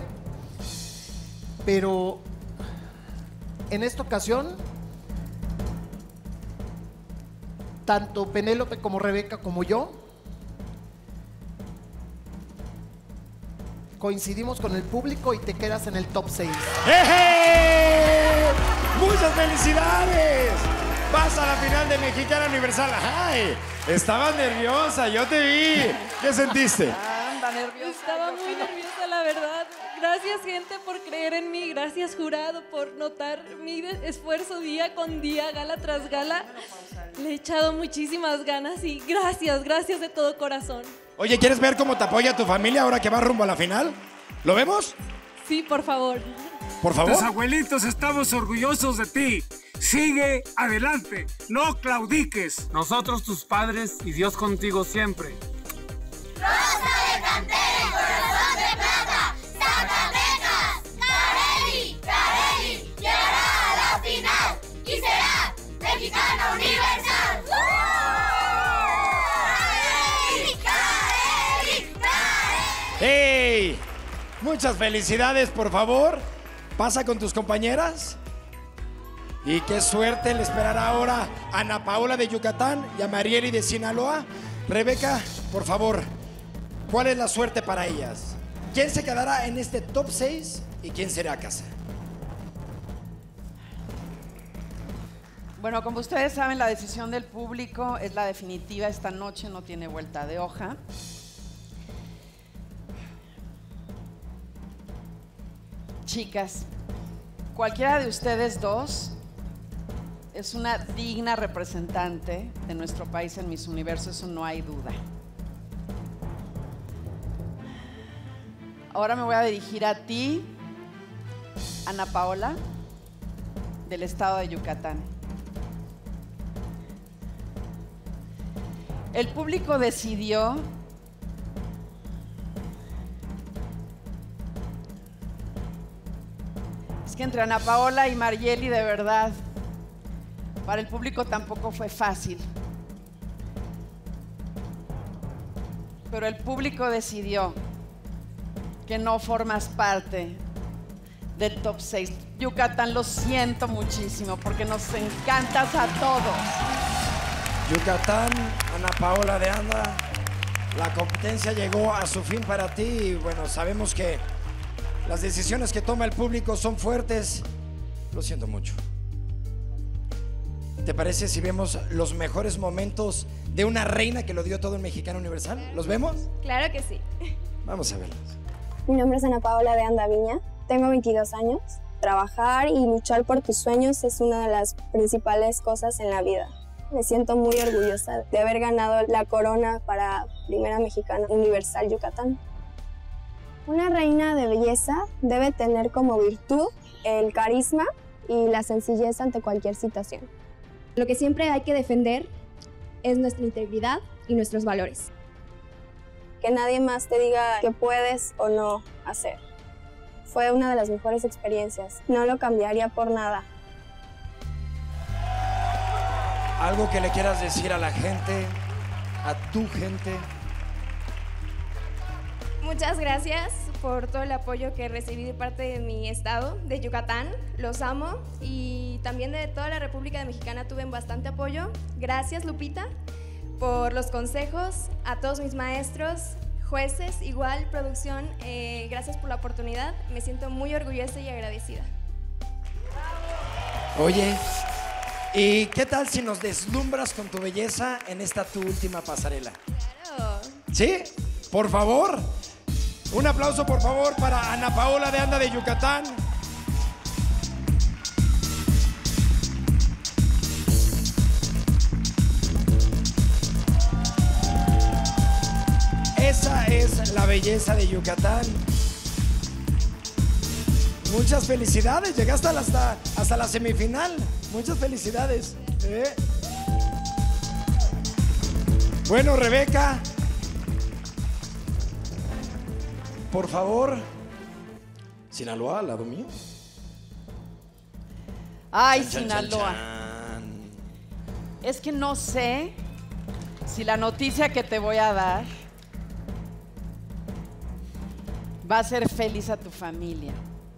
Speaker 8: Pero en esta ocasión, tanto Penélope como Rebeca como yo coincidimos con el público y te quedas en el top 6.
Speaker 1: ¡Eje! ¡Muchas felicidades! Vas a la final de Mexicana Universal. ¡Ay! Estabas nerviosa, yo te vi. ¿Qué sentiste?
Speaker 5: Anda nerviosa.
Speaker 11: Estaba muy nerviosa, la verdad. Gracias, gente, por creer en mí. Gracias, jurado, por notar mi esfuerzo día con día, gala tras gala. Le he echado muchísimas ganas y gracias de todo corazón.
Speaker 1: Oye, ¿quieres ver cómo te apoya tu familia ahora que vas rumbo a la final? ¿Lo vemos?
Speaker 11: Sí, por favor.
Speaker 1: Por favor.
Speaker 18: Tus abuelitos estamos orgullosos de ti. Sigue adelante, no claudiques. Nosotros tus padres y Dios contigo siempre.
Speaker 6: Rosa de cantera y corazón de plata, Zacatecas, Kareli, llegará a la final y será Mexicana Universal.
Speaker 1: ¡Hey! Muchas felicidades, por favor. Pasa con tus compañeras. Y qué suerte le esperará ahora a Ana Paola de Yucatán y a Marieli de Sinaloa. Rebeca, por favor, ¿cuál es la suerte para ellas? ¿Quién se quedará en este top 6 y quién será a casa?
Speaker 5: Bueno, como ustedes saben, la decisión del público es la definitiva. Esta noche no tiene vuelta de hoja. Chicas, cualquiera de ustedes dos es una digna representante de nuestro país en Miss Universo, eso no hay duda. Ahora me voy a dirigir a ti, Ana Paola, del estado de Yucatán. El público decidió que entre Ana Paola y Marieli, de verdad, para el público tampoco fue fácil. Pero el público decidió que no formas parte del top 6. Yucatán, lo siento muchísimo porque nos encantas a todos.
Speaker 1: Yucatán, Ana Paola de Anda, la competencia llegó a su fin para ti y bueno, sabemos que las decisiones que toma el público son fuertes. Lo siento mucho. ¿Te parece si vemos los mejores momentos de una reina que lo dio todo en Mexicana Universal? ¿Los vemos?
Speaker 24: Claro que sí.
Speaker 1: Vamos a verlos.
Speaker 24: Mi nombre es Ana Paola de Anda Viña. Tengo 22 años. Trabajar y luchar por tus sueños es una de las principales cosas en la vida. Me siento muy orgullosa de haber ganado la corona para Primera Mexicana Universal Yucatán. Una reina de belleza debe tener como virtud el carisma y la sencillez ante cualquier situación. Lo que siempre hay que defender es nuestra integridad y nuestros valores. Que nadie más te diga qué puedes o no hacer. Fue una de las mejores experiencias. No lo cambiaría por nada.
Speaker 1: ¿Algo que le quieras decir a la gente, a tu gente?
Speaker 3: Muchas gracias por todo el apoyo que recibí de parte de mi estado, de Yucatán. Los amo. Y también de toda la República Mexicana tuve bastante apoyo. Gracias, Lupita, por los consejos. A todos mis maestros, jueces, igual, producción, gracias por la oportunidad. Me siento muy orgullosa y agradecida.
Speaker 1: Oye, ¿y qué tal si nos deslumbras con tu belleza en esta tu última pasarela?
Speaker 3: Claro.
Speaker 1: ¿Sí? Por favor. Un aplauso, por favor, para Ana Paola de Anda de Yucatán. Esa es la belleza de Yucatán. Muchas felicidades, llegaste hasta la semifinal. Muchas felicidades. Bueno, Rebeca, por favor. Sinaloa, al lado mío.
Speaker 5: Ay,
Speaker 1: Chan, chan,
Speaker 5: Sinaloa.
Speaker 1: chan, chan.
Speaker 5: Es que no sé si la noticia que te voy a dar va a hacer feliz a tu familia.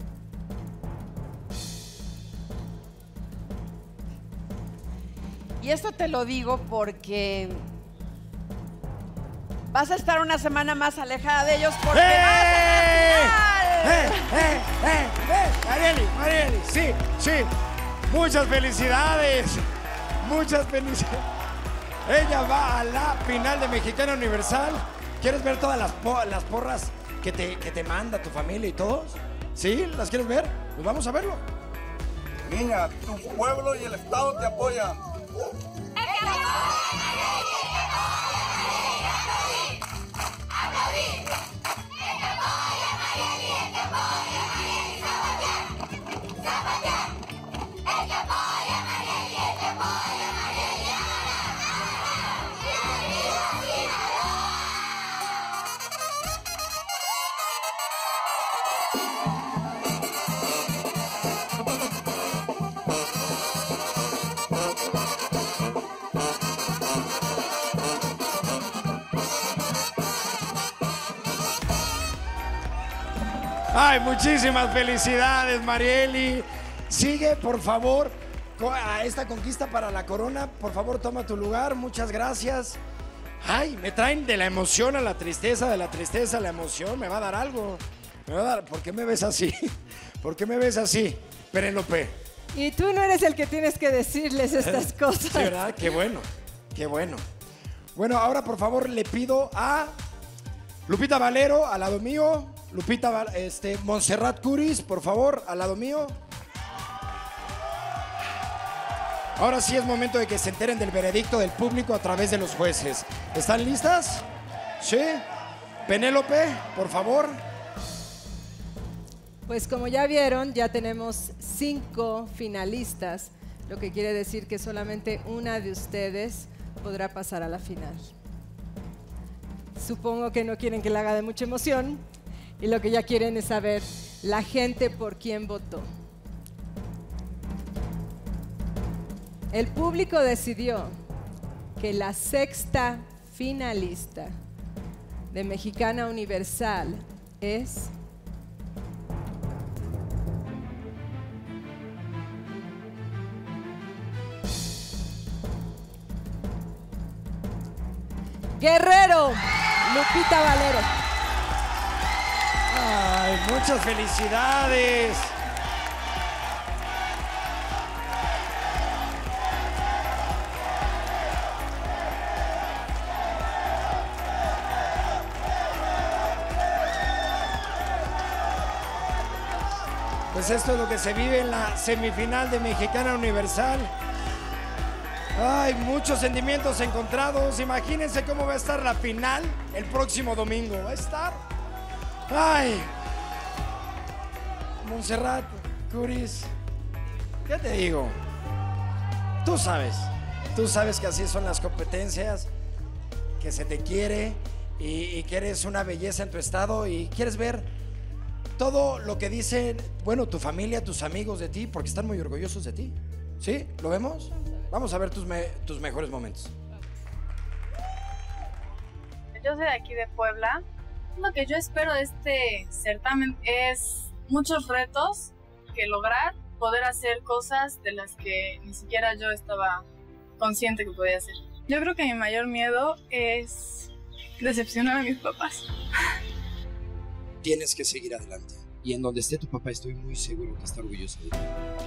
Speaker 5: Y esto te lo digo porque vas a estar una semana más alejada de ellos porque vas a la final.
Speaker 1: Marieli, sí. Muchas felicidades. Muchas felicidades. Ella va a la final de Mexicana Universal. ¿Quieres ver todas las porras que te manda tu familia y todos? ¿Sí? ¿Las quieres ver? Pues vamos a verlo.
Speaker 4: Niña, tu pueblo y el Estado te apoyan.
Speaker 1: Ay, muchísimas felicidades, Marieli. Sigue, por favor, a esta conquista para la corona. Por favor, toma tu lugar. Muchas gracias. Ay, me traen de la emoción a la tristeza, de la tristeza a la emoción. Me va a dar algo. Me va a dar. ¿Por qué me ves así? ¿Por qué me ves así, Penélope?
Speaker 10: Y tú no eres el que tienes que decirles estas cosas.
Speaker 1: Sí, ¿verdad? Qué bueno, qué bueno. Bueno, ahora por favor le pido a Lupita Valero, al lado mío. Montserrat Curis, por favor, al lado mío. Ahora sí es momento de que se enteren del veredicto del público a través de los jueces. ¿Están listas? ¿Sí? Penélope, por favor.
Speaker 10: Pues como ya vieron, ya tenemos 5 finalistas, lo que quiere decir que solamente una de ustedes podrá pasar a la final. Supongo que no quieren que la haga de mucha emoción y lo que ya quieren es saber la gente por quién votó. El público decidió que la 6ª finalista de Mexicana Universal es Guerrero, Lupita Valero.
Speaker 1: Ay, muchas felicidades. Pues esto es lo que se vive en la semifinal de Mexicana Universal. Ay, muchos sentimientos encontrados. Imagínense cómo va a estar la final el próximo domingo. Va a estar. Ay. Montserrat Curis, ¿qué te digo? Tú sabes que así son las competencias, que se te quiere y que eres una belleza en tu estado y quieres ver todo lo que dicen, bueno, tu familia, tus amigos de ti, porque están muy orgullosos de ti. ¿Sí? ¿Lo vemos? Vamos a ver tus mejores momentos.
Speaker 16: Yo soy de aquí de Puebla
Speaker 2: Lo que yo espero de este certamen es muchos retos que lograr, poder hacer cosas de las que ni siquiera yo estaba consciente que podía hacer. Yo creo que mi mayor miedo es decepcionar a mis papás.
Speaker 1: Tienes que seguir adelante. Y en donde esté tu papá estoy muy seguro que está orgulloso de ti.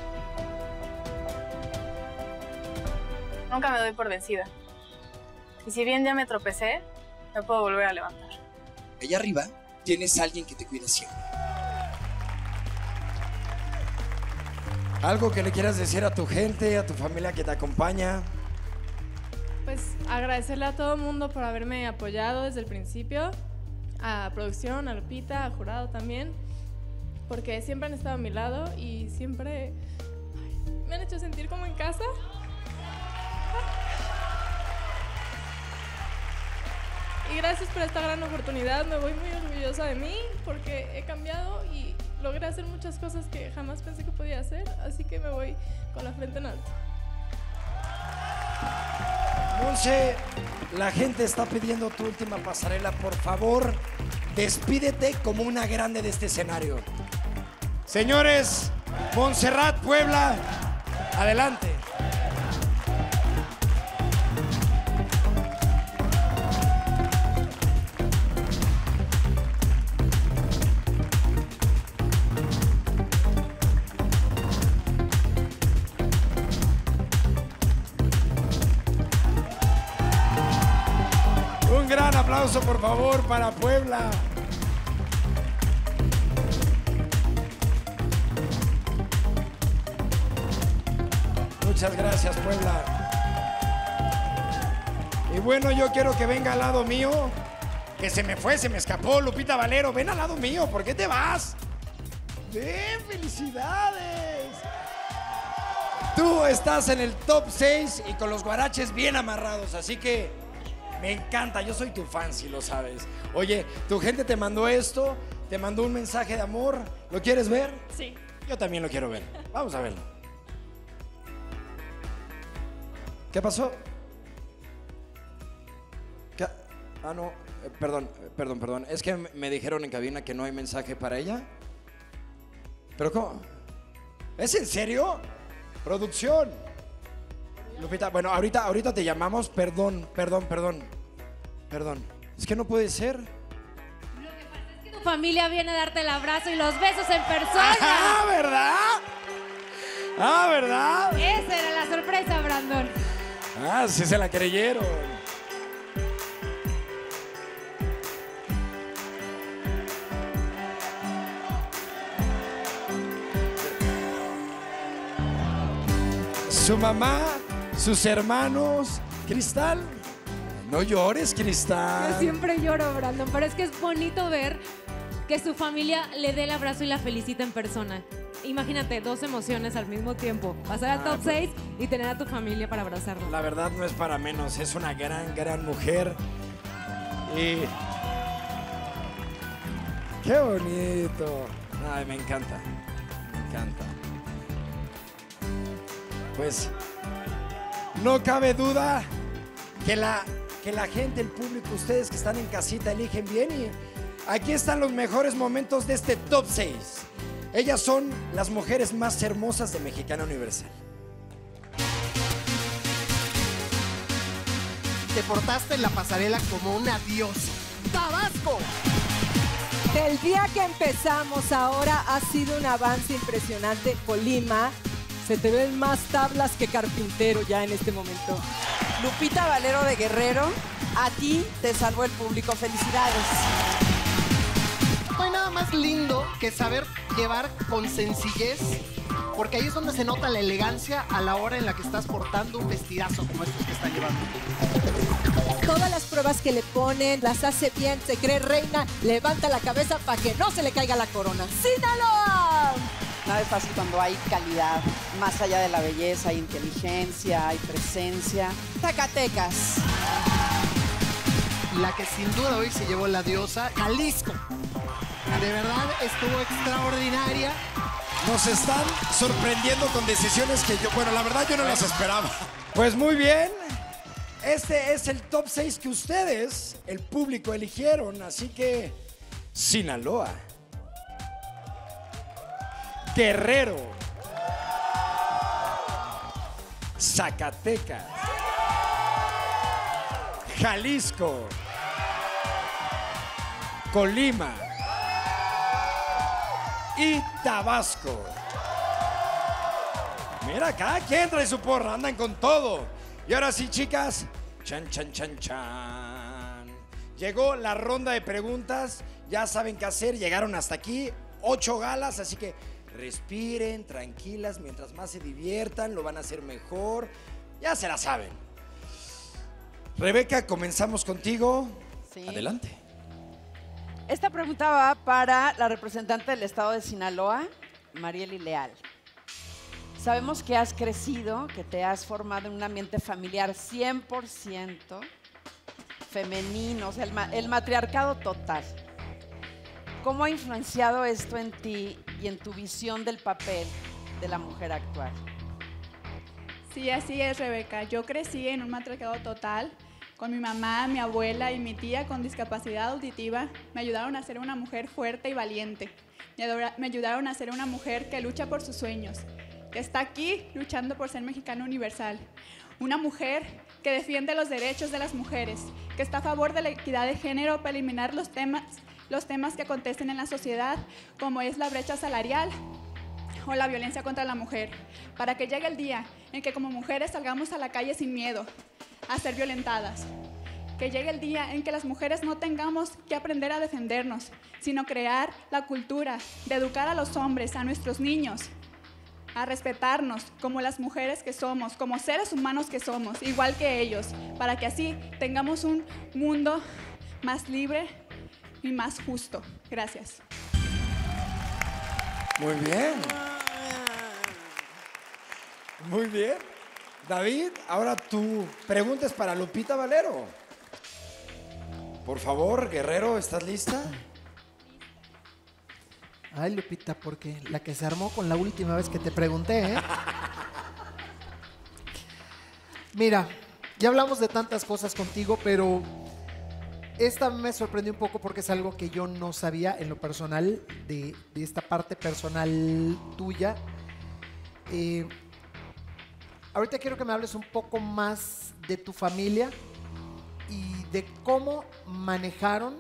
Speaker 2: Nunca me doy por vencida. Y si bien ya me tropecé, me puedo volver a levantar.
Speaker 1: Allá arriba tienes a alguien que te cuida siempre. ¿Algo que le quieras decir a tu gente, a tu familia que te acompaña?
Speaker 11: Pues agradecerle a todo el mundo por haberme apoyado desde el principio, a producción, a Lupita, a jurado también, porque siempre han estado a mi lado y siempre me han hecho sentir como en casa. Y gracias por esta gran oportunidad, me voy muy orgullosa de mí porque he cambiado y logré hacer muchas cosas que jamás pensé que podía hacer, así que me voy con la frente en alto.
Speaker 1: Monse, la gente está pidiendo tu última pasarela, por favor, despídete como una grande de este escenario. Señores, Montserrat, Puebla, adelante. Un gran aplauso, por favor, para Puebla. Muchas gracias, Puebla. Y bueno, yo quiero que venga al lado mío. Que se me fue, se me escapó, Lupita Valero. Ven al lado mío, ¿por qué te vas? ¡Ven, felicidades! Tú estás en el top 6 y con los guaraches bien amarrados, así que me encanta, yo soy tu fan, si lo sabes. Oye, tu gente te mandó esto, te mandó un mensaje de amor. ¿Lo quieres ver?
Speaker 11: Sí.
Speaker 1: Yo también lo quiero ver. Vamos a verlo. ¿Qué pasó? ¿Qué? Ah, no, perdón. Es que me dijeron en cabina que no hay mensaje para ella. ¿Pero cómo? ¿Es en serio? Producción. Lupita, bueno, ahorita te llamamos. Perdón. Es que no puede ser.
Speaker 14: Lo que pasa es que tu familia viene a darte el abrazo y los besos en persona.
Speaker 1: ¡Ah, verdad! ¡Ah, verdad!
Speaker 14: Esa era la sorpresa, Brandon.
Speaker 1: Ah, sí se la creyeron. Su mamá, sus hermanos. Cristal, no llores, Cristal.
Speaker 14: Yo siempre lloro, Brandon, pero es que es bonito ver que su familia le dé el abrazo y la felicita en persona. Imagínate, dos emociones al mismo tiempo. Pasar al top 6 y tener a tu familia para abrazarla.
Speaker 1: La verdad no es para menos, es una gran mujer. Y... ¡qué bonito! Ay, me encanta. Pues, no cabe duda que la gente, el público, ustedes que están en casita eligen bien y aquí están los mejores momentos de este top 6. Ellas son las mujeres más hermosas de Mexicana Universal.
Speaker 8: Te portaste en la pasarela como una diosa. ¡Tabasco!
Speaker 10: Del día que empezamos ahora ha sido un avance impresionante. Colima, se te ven más tablas que carpintero ya en este momento.
Speaker 5: Lupita Valero de Guerrero, a ti te salvó el público. Felicidades.
Speaker 8: No hay nada más lindo que saber llevar con sencillez, porque ahí es donde se nota la elegancia a la hora en la que estás portando un vestidazo como estos que está llevando.
Speaker 10: Todas las pruebas que le ponen, las hace bien, se cree reina, levanta la cabeza para que no se le caiga la corona. ¡Sinaloa!
Speaker 5: Nada es fácil cuando hay calidad. Más allá de la belleza, hay inteligencia, hay presencia. Zacatecas.
Speaker 8: La que sin duda hoy se llevó la diosa, Jalisco. De verdad estuvo extraordinaria.
Speaker 1: Nos están sorprendiendo con decisiones que la verdad yo no las esperaba. Pues muy bien. Este es el top 6 que ustedes, el público, eligieron. Así que Sinaloa. Guerrero. Zacatecas. Jalisco. Colima. Y Tabasco. Mira, cada quien trae su porra, andan con todo. Y ahora sí, chicas, chan, chan, chan, chan. Llegó la ronda de preguntas, ya saben qué hacer, llegaron hasta aquí, 8 galas, así que respiren, tranquilas, mientras más se diviertan, lo van a hacer mejor, ya se la saben. Rebeca, comenzamos contigo.
Speaker 5: Sí.
Speaker 1: Adelante.
Speaker 5: Esta pregunta va para la representante del estado de Sinaloa, Marieli Leal. Sabemos que has crecido, que te has formado en un ambiente familiar 100% femenino, o sea, el matriarcado total. ¿Cómo ha influenciado esto en ti y en tu visión del papel de la mujer actual?
Speaker 9: Sí, así es, Rebeca. Yo crecí en un matriarcado total. Con mi mamá, mi abuela y mi tía con discapacidad auditiva me ayudaron a ser una mujer fuerte y valiente. Me ayudaron a ser una mujer que lucha por sus sueños, que está aquí luchando por ser mexicana universal. Una mujer que defiende los derechos de las mujeres, que está a favor de la equidad de género para eliminar los temas que acontecen en la sociedad, como es la brecha salarial o la violencia contra la mujer, para que llegue el día en que como mujeres salgamos a la calle sin miedo a ser violentadas. Que llegue el día en que las mujeres no tengamos que aprender a defendernos, sino crear la cultura de educar a los hombres, a nuestros niños, a respetarnos como las mujeres que somos, como seres humanos que somos, igual que ellos, para que así tengamos un mundo más libre y más justo. Gracias.
Speaker 1: Muy bien. Muy bien. David, ahora tu pregunta es para Lupita Valero. Por favor, Guerrero, ¿estás lista?
Speaker 8: Ay, Lupita, porque la que se armó con la última vez que te pregunté, ¿eh? Mira, ya hablamos de tantas cosas contigo, pero esta me sorprendió un poco porque es algo que yo no sabía en lo personal, de esta parte personal tuya. Ahorita quiero que me hables un poco más de tu familia y de cómo manejaron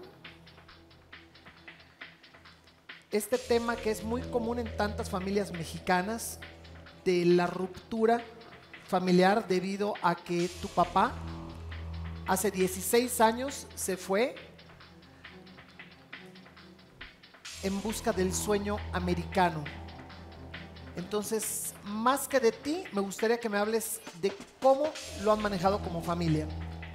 Speaker 8: este tema que es muy común en tantas familias mexicanas, de la ruptura familiar debido a que tu papá hace 16 años se fue en busca del sueño americano. Entonces, más que de ti, me gustaría que me hables de cómo lo han manejado como familia.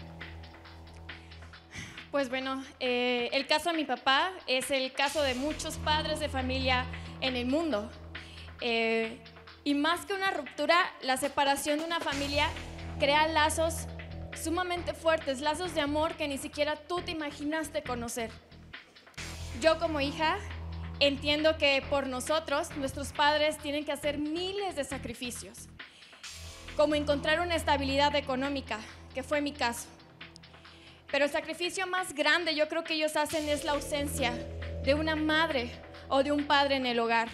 Speaker 15: Pues bueno, el caso de mi papá es el caso de muchos padres de familia en el mundo. Y más que una ruptura, la separación de una familia crea lazos sumamente fuertes, lazos de amor que ni siquiera tú te imaginaste conocer. Yo como hija entiendo que por nosotros, nuestros padres tienen que hacer miles de sacrificios, como encontrar una estabilidad económica, que fue mi caso. Pero el sacrificio más grande yo creo que ellos hacen es la ausencia de una madre o de un padre en el hogar.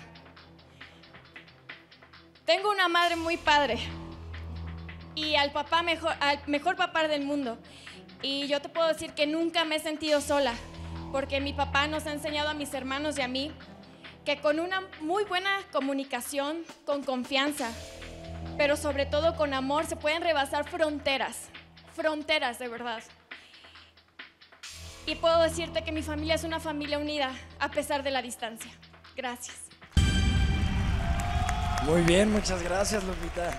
Speaker 15: Tengo una madre muy padre y al mejor papá del mundo. Y yo te puedo decir que nunca me he sentido sola, porque mi papá nos ha enseñado a mis hermanos y a mí que con una muy buena comunicación, con confianza, pero sobre todo con amor, se pueden rebasar fronteras de verdad. Y puedo decirte que mi familia es una familia unida a pesar de la distancia. Gracias.
Speaker 1: Muy bien, muchas gracias, Lupita.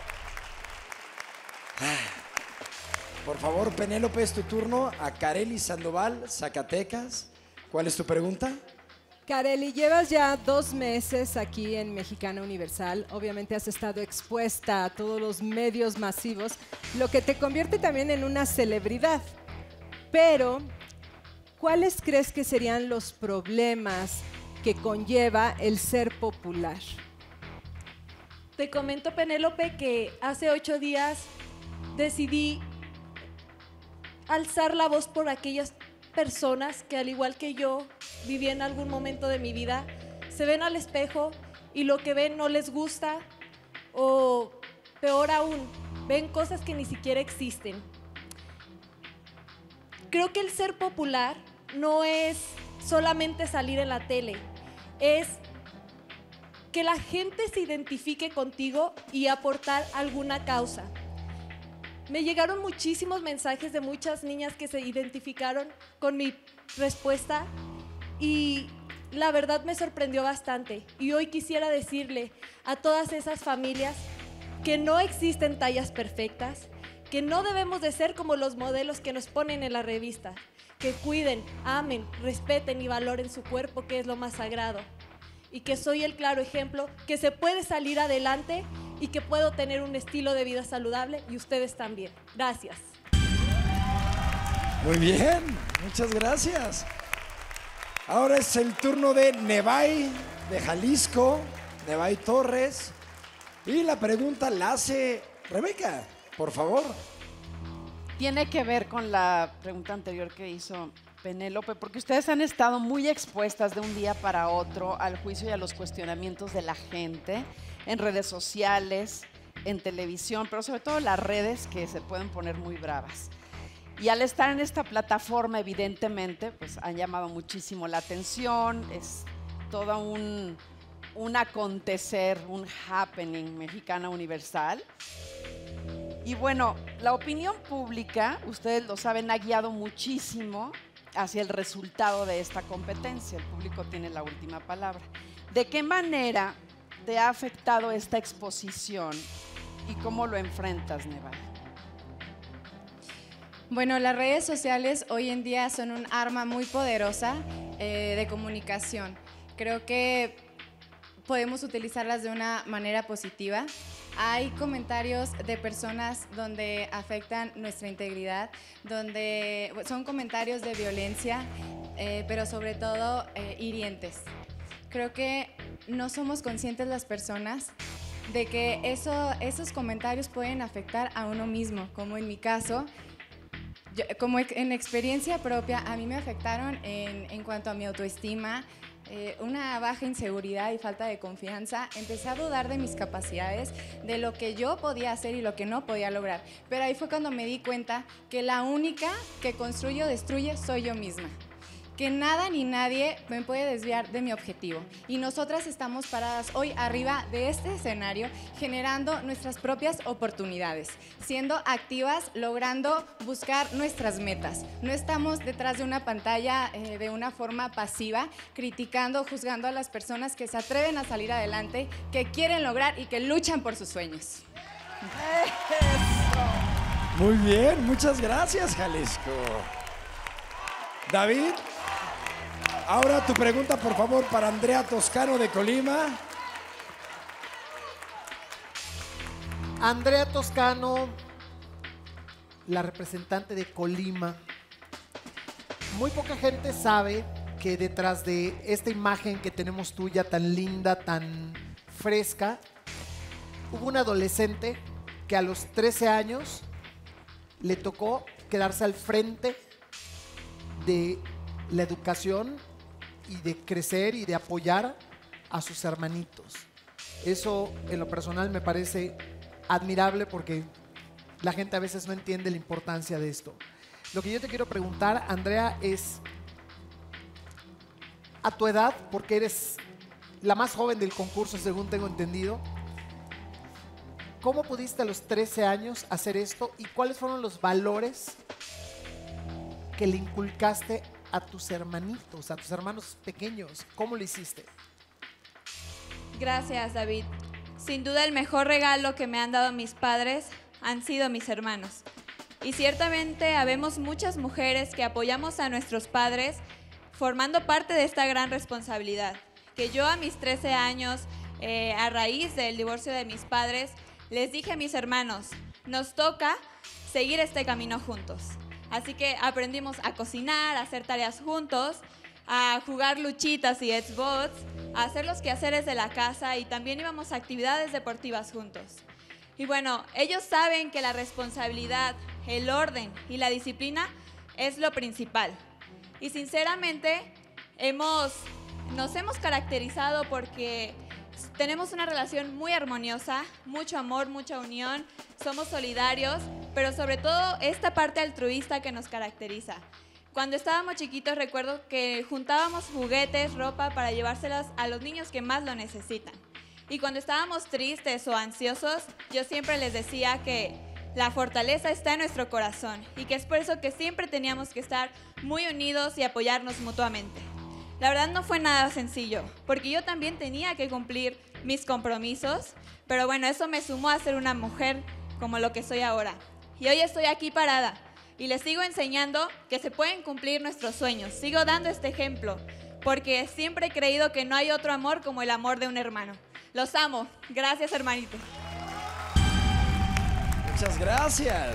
Speaker 1: Por favor, Penélope, es tu turno. A Kareli Sandoval, Zacatecas. ¿Cuál es tu pregunta?
Speaker 10: Kareli, llevas ya 2 meses aquí en Mexicana Universal. Obviamente has estado expuesta a todos los medios masivos, lo que te convierte también en una celebridad. Pero, ¿cuáles crees que serían los problemas que conlleva el ser popular?
Speaker 11: Te comento, Penélope, que hace 8 días decidí alzar la voz por aquellas personas que al igual que yo viví en algún momento de mi vida, se ven al espejo y lo que ven no les gusta o peor aún, ven cosas que ni siquiera existen. Creo que el ser popular no es solamente salir en la tele, es que la gente se identifique contigo y aportar alguna causa. Me llegaron muchísimos mensajes de muchas niñas que se identificaron con mi respuesta y la verdad me sorprendió bastante. Y hoy quisiera decirle a todas esas familias que no existen tallas perfectas, que no debemos de ser como los modelos que nos ponen en la revista, que cuiden, amen, respeten y valoren su cuerpo, que es lo más sagrado. Y que soy el claro ejemplo que se puede salir adelante y que puedo tener un estilo de vida saludable y ustedes también. Gracias.
Speaker 1: Muy bien, muchas gracias. Ahora es el turno de Nevay, de Jalisco, Nevay Torres. Y la pregunta la hace Rebeca, por favor.
Speaker 5: Tiene que ver con la pregunta anterior que hizo Penélope, porque ustedes han estado muy expuestas de un día para otro al juicio y a los cuestionamientos de la gente en redes sociales, en televisión, pero sobre todo las redes que se pueden poner muy bravas. Y al estar en esta plataforma, evidentemente, pues han llamado muchísimo la atención, es todo un acontecer, un happening Mexicana Universal. Y bueno, la opinión pública, ustedes lo saben, ha guiado muchísimo hacia el resultado de esta competencia. El público tiene la última palabra. ¿De qué manera te ha afectado esta exposición y cómo lo enfrentas, Nevay?
Speaker 19: Bueno, las redes sociales hoy en día son un arma muy poderosa de comunicación. Creo que podemos utilizarlas de una manera positiva. Hay comentarios de personas donde afectan nuestra integridad, donde son comentarios de violencia, pero sobre todo hirientes. Creo que no somos conscientes las personas de que esos comentarios pueden afectar a uno mismo, como en mi caso. Como en experiencia propia, a mí me afectaron en cuanto a mi autoestima, una baja inseguridad y falta de confianza. Empecé a dudar de mis capacidades, de lo que yo podía hacer y lo que no podía lograr. Pero ahí fue cuando me di cuenta que la única que construye o destruye soy yo misma. Que nada ni nadie me puede desviar de mi objetivo. Y nosotras estamos paradas hoy arriba de este escenario, generando nuestras propias oportunidades, siendo activas, logrando buscar nuestras metas. No estamos detrás de una pantalla de una forma pasiva, criticando, juzgando a las personas que se atreven a salir adelante, que quieren lograr y que luchan por sus sueños.
Speaker 1: Muy bien, muchas gracias, Jalisco. David, ahora tu pregunta, por favor, para Andrea Toscano de Colima.
Speaker 8: Andrea Toscano, la representante de Colima. Muy poca gente sabe que detrás de esta imagen que tenemos tuya, tan linda, tan fresca, hubo un adolescente que a los 13 años le tocó quedarse al frente de la educación y de crecer y de apoyar a sus hermanitos. Eso en lo personal me parece admirable porque la gente a veces no entiende la importancia de esto. Lo que yo te quiero preguntar, Andrea, es a tu edad, porque eres la más joven del concurso según tengo entendido, ¿cómo pudiste a los 13 años hacer esto y cuáles fueron los valores que le inculcaste a tus hermanitos, a tus hermanos pequeños? ¿Cómo lo hiciste?
Speaker 16: Gracias, David. Sin duda el mejor regalo que me han dado mis padres han sido mis hermanos. Y ciertamente habemos muchas mujeres que apoyamos a nuestros padres formando parte de esta gran responsabilidad. Que yo a mis 13 años, a raíz del divorcio de mis padres, les dije a mis hermanos, nos toca seguir este camino juntos. Así que aprendimos a cocinar, a hacer tareas juntos, a jugar luchitas y Xbox, a hacer los quehaceres de la casa y también íbamos a actividades deportivas juntos. Y bueno, ellos saben que la responsabilidad, el orden y la disciplina es lo principal. Y sinceramente nos hemos caracterizado porque tenemos una relación muy armoniosa, mucho amor, mucha unión, somos solidarios, pero sobre todo esta parte altruista que nos caracteriza. Cuando estábamos chiquitos recuerdo que juntábamos juguetes, ropa para llevárselas a los niños que más lo necesitan. Y cuando estábamos tristes o ansiosos, yo siempre les decía que la fortaleza está en nuestro corazón y que es por eso que siempre teníamos que estar muy unidos y apoyarnos mutuamente. La verdad no fue nada sencillo, porque yo también tenía que cumplir mis compromisos, pero bueno, eso me sumó a ser una mujer como lo que soy ahora. Y hoy estoy aquí parada y les sigo enseñando que se pueden cumplir nuestros sueños. Sigo dando este ejemplo, porque siempre he creído que no hay otro amor como el amor de un hermano. Los amo. Gracias, hermanito.
Speaker 1: Muchas gracias.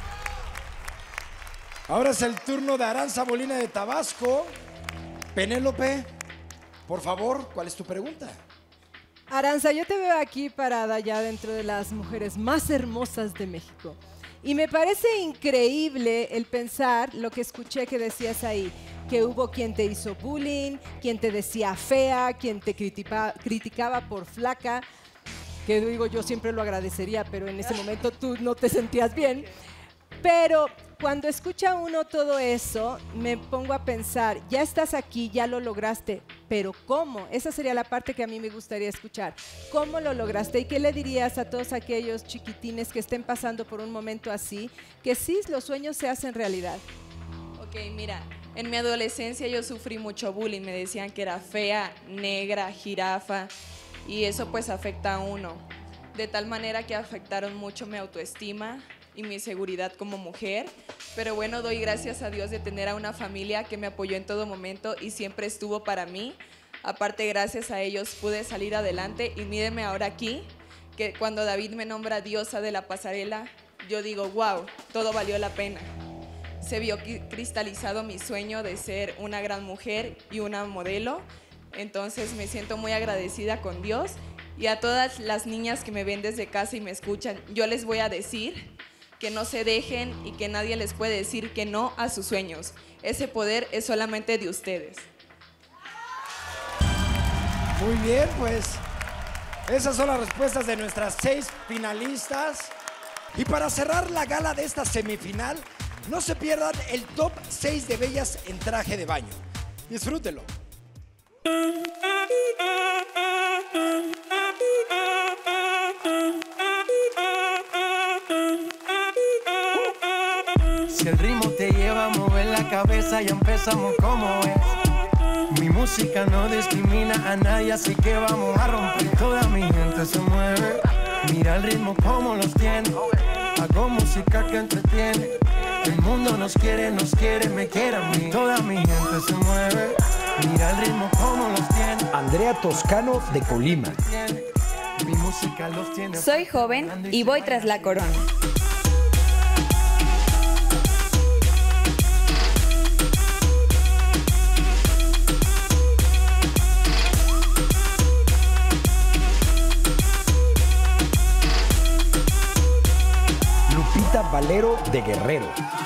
Speaker 1: Ahora es el turno de Aranza Molina de Tabasco. Penélope, por favor, ¿cuál es tu pregunta?
Speaker 10: Aranza, yo te veo aquí parada ya dentro de las mujeres más hermosas de México. Y me parece increíble el pensar lo que escuché que decías ahí, que hubo quien te hizo bullying, quien te decía fea, quien te criticaba por flaca, que digo, yo siempre lo agradecería, pero en ese momento tú no te sentías bien. Pero cuando escucha uno todo eso, me pongo a pensar, ya estás aquí, ya lo lograste, pero ¿cómo? Esa sería la parte que a mí me gustaría escuchar. ¿Cómo lo lograste? ¿Y qué le dirías a todos aquellos chiquitines que estén pasando por un momento así? Que sí, los sueños se hacen realidad.
Speaker 19: Ok, mira, en mi adolescencia yo sufrí mucho bullying. Me decían que era fea, negra, jirafa, y eso pues afecta a uno. De tal manera que afectaron mucho mi autoestima y mi seguridad como mujer, pero bueno, doy gracias a Dios de tener a una familia que me apoyó en todo momento y siempre estuvo para mí. Aparte, gracias a ellos pude salir adelante y mírenme ahora aquí, que cuando David me nombra diosa de la pasarela, yo digo, wow, todo valió la pena. Se vio cristalizado mi sueño de ser una gran mujer y una modelo, entonces me siento muy agradecida con Dios. Y a todas las niñas que me ven desde casa y me escuchan, yo les voy a decir que no se dejen y que nadie les puede decir que no a sus sueños. Ese poder es solamente de ustedes.
Speaker 1: Muy bien, pues esas son las respuestas de nuestras 6 finalistas. Y para cerrar la gala de esta semifinal, no se pierdan el top 6 de bellas en traje de baño. Disfrútelo.
Speaker 6: Si el ritmo te lleva a mover la cabeza, ya empezamos como es. Mi música no discrimina a nadie, así que vamos a romper. Toda mi gente se mueve, mira el ritmo como los tiene. Hago música que entretiene. El mundo nos quiere, me quiere a mí. Toda mi gente se mueve, mira el ritmo como los tiene.
Speaker 17: Andrea Toscano de Colima.
Speaker 6: Mi música los tiene.
Speaker 16: Soy joven y voy tras la corona.
Speaker 17: Lupita Valero de Guerrero.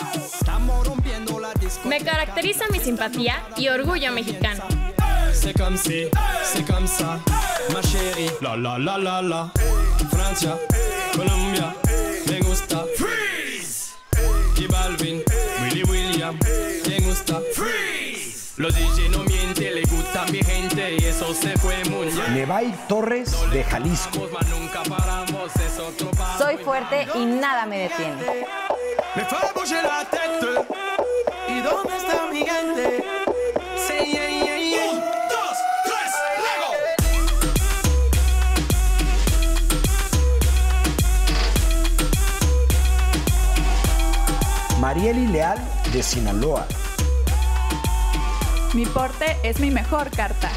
Speaker 15: Me caracteriza mi simpatía y orgullo mexicano.
Speaker 6: C'est comme si, c'est comme ça, ma chérie. La la la la la. Francia, Colombia, me gusta. Freeze. Y Balvin, Willy William, me gusta. Freeze. Los DJ no mienten, le gusta a mi gente y eso se fue muy bien.
Speaker 17: Nevay Torres de Jalisco.
Speaker 6: Nunca paramos, es otro paso.
Speaker 16: Soy fuerte y nada me detiene.
Speaker 6: Me fue a bouger la tête. ¿Y dónde está mi gente? Sí, yeah, yeah, yeah. 1, 2, 3, luego.
Speaker 17: Marieli Leal de Sinaloa.
Speaker 9: Mi porte es mi mejor carta.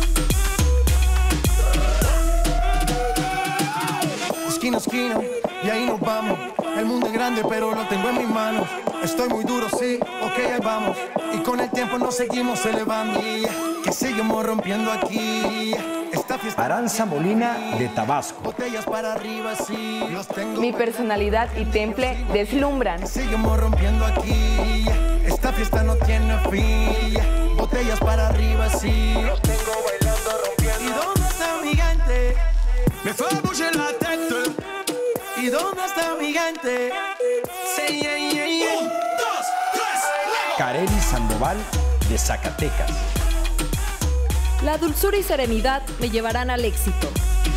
Speaker 6: Esquina a esquina, y ahí nos vamos. El mundo es grande, pero lo tengo en mis manos. Estoy muy duro, sí, ok, ahí vamos. Y con el tiempo nos seguimos elevando. Que seguimos rompiendo aquí. Esta fiesta.
Speaker 17: Aranza Molina de Tabasco.
Speaker 6: Botellas para arriba, sí. Los tengo.
Speaker 19: Mi personalidad y temple deslumbran.
Speaker 6: Seguimos rompiendo aquí. Esta fiesta no tiene fin. Botellas para arriba, sí. Los tengo bailando, rompiendo. ¿Y dónde está mi gente? Me fue a bouger la tête. ¿Y dónde está mi gente? Sí, yeah, yeah, yeah. 1, 2, 3,
Speaker 17: Kareli Sandoval, de Zacatecas.
Speaker 20: La dulzura y serenidad me llevarán al éxito.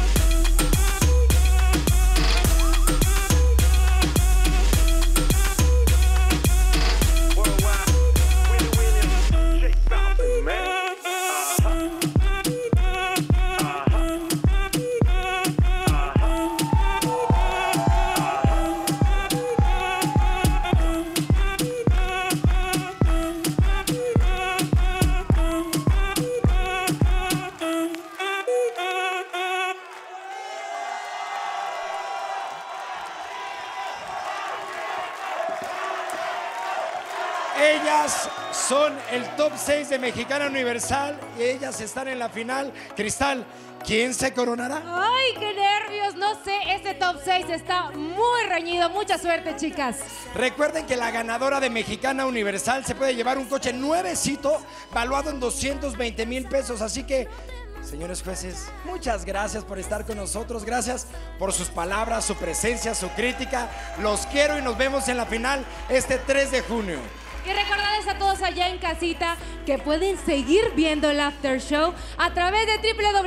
Speaker 1: Ellas son el top 6 de Mexicana Universal y ellas están en la final. Cristal, ¿quién se coronará?
Speaker 14: ¡Ay, qué nervios! No sé, este top 6 está muy reñido. Mucha suerte, chicas.
Speaker 1: Recuerden que la ganadora de Mexicana Universal se puede llevar un coche nuevecito valuado en 220,000 pesos. Así que, señores jueces, muchas gracias por estar con nosotros. Gracias por sus palabras, su presencia, su crítica. Los quiero y nos vemos en la final este 3 de junio.
Speaker 14: Y recordarles a todos allá en casita que pueden seguir viendo el After Show a través de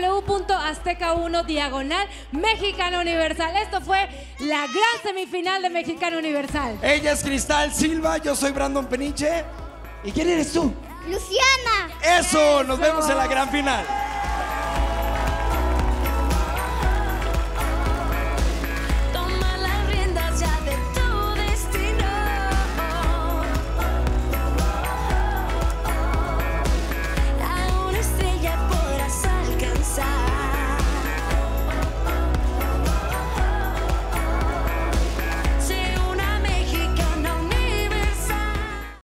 Speaker 14: www.azteca1/Mexicana Universal. Esto fue la gran semifinal de Mexicana Universal.
Speaker 1: Ella es Cristal Silva, yo soy Brandon Peniche. ¿Y quién eres tú?
Speaker 21: Luciana.
Speaker 1: Eso, nos vemos en la gran final.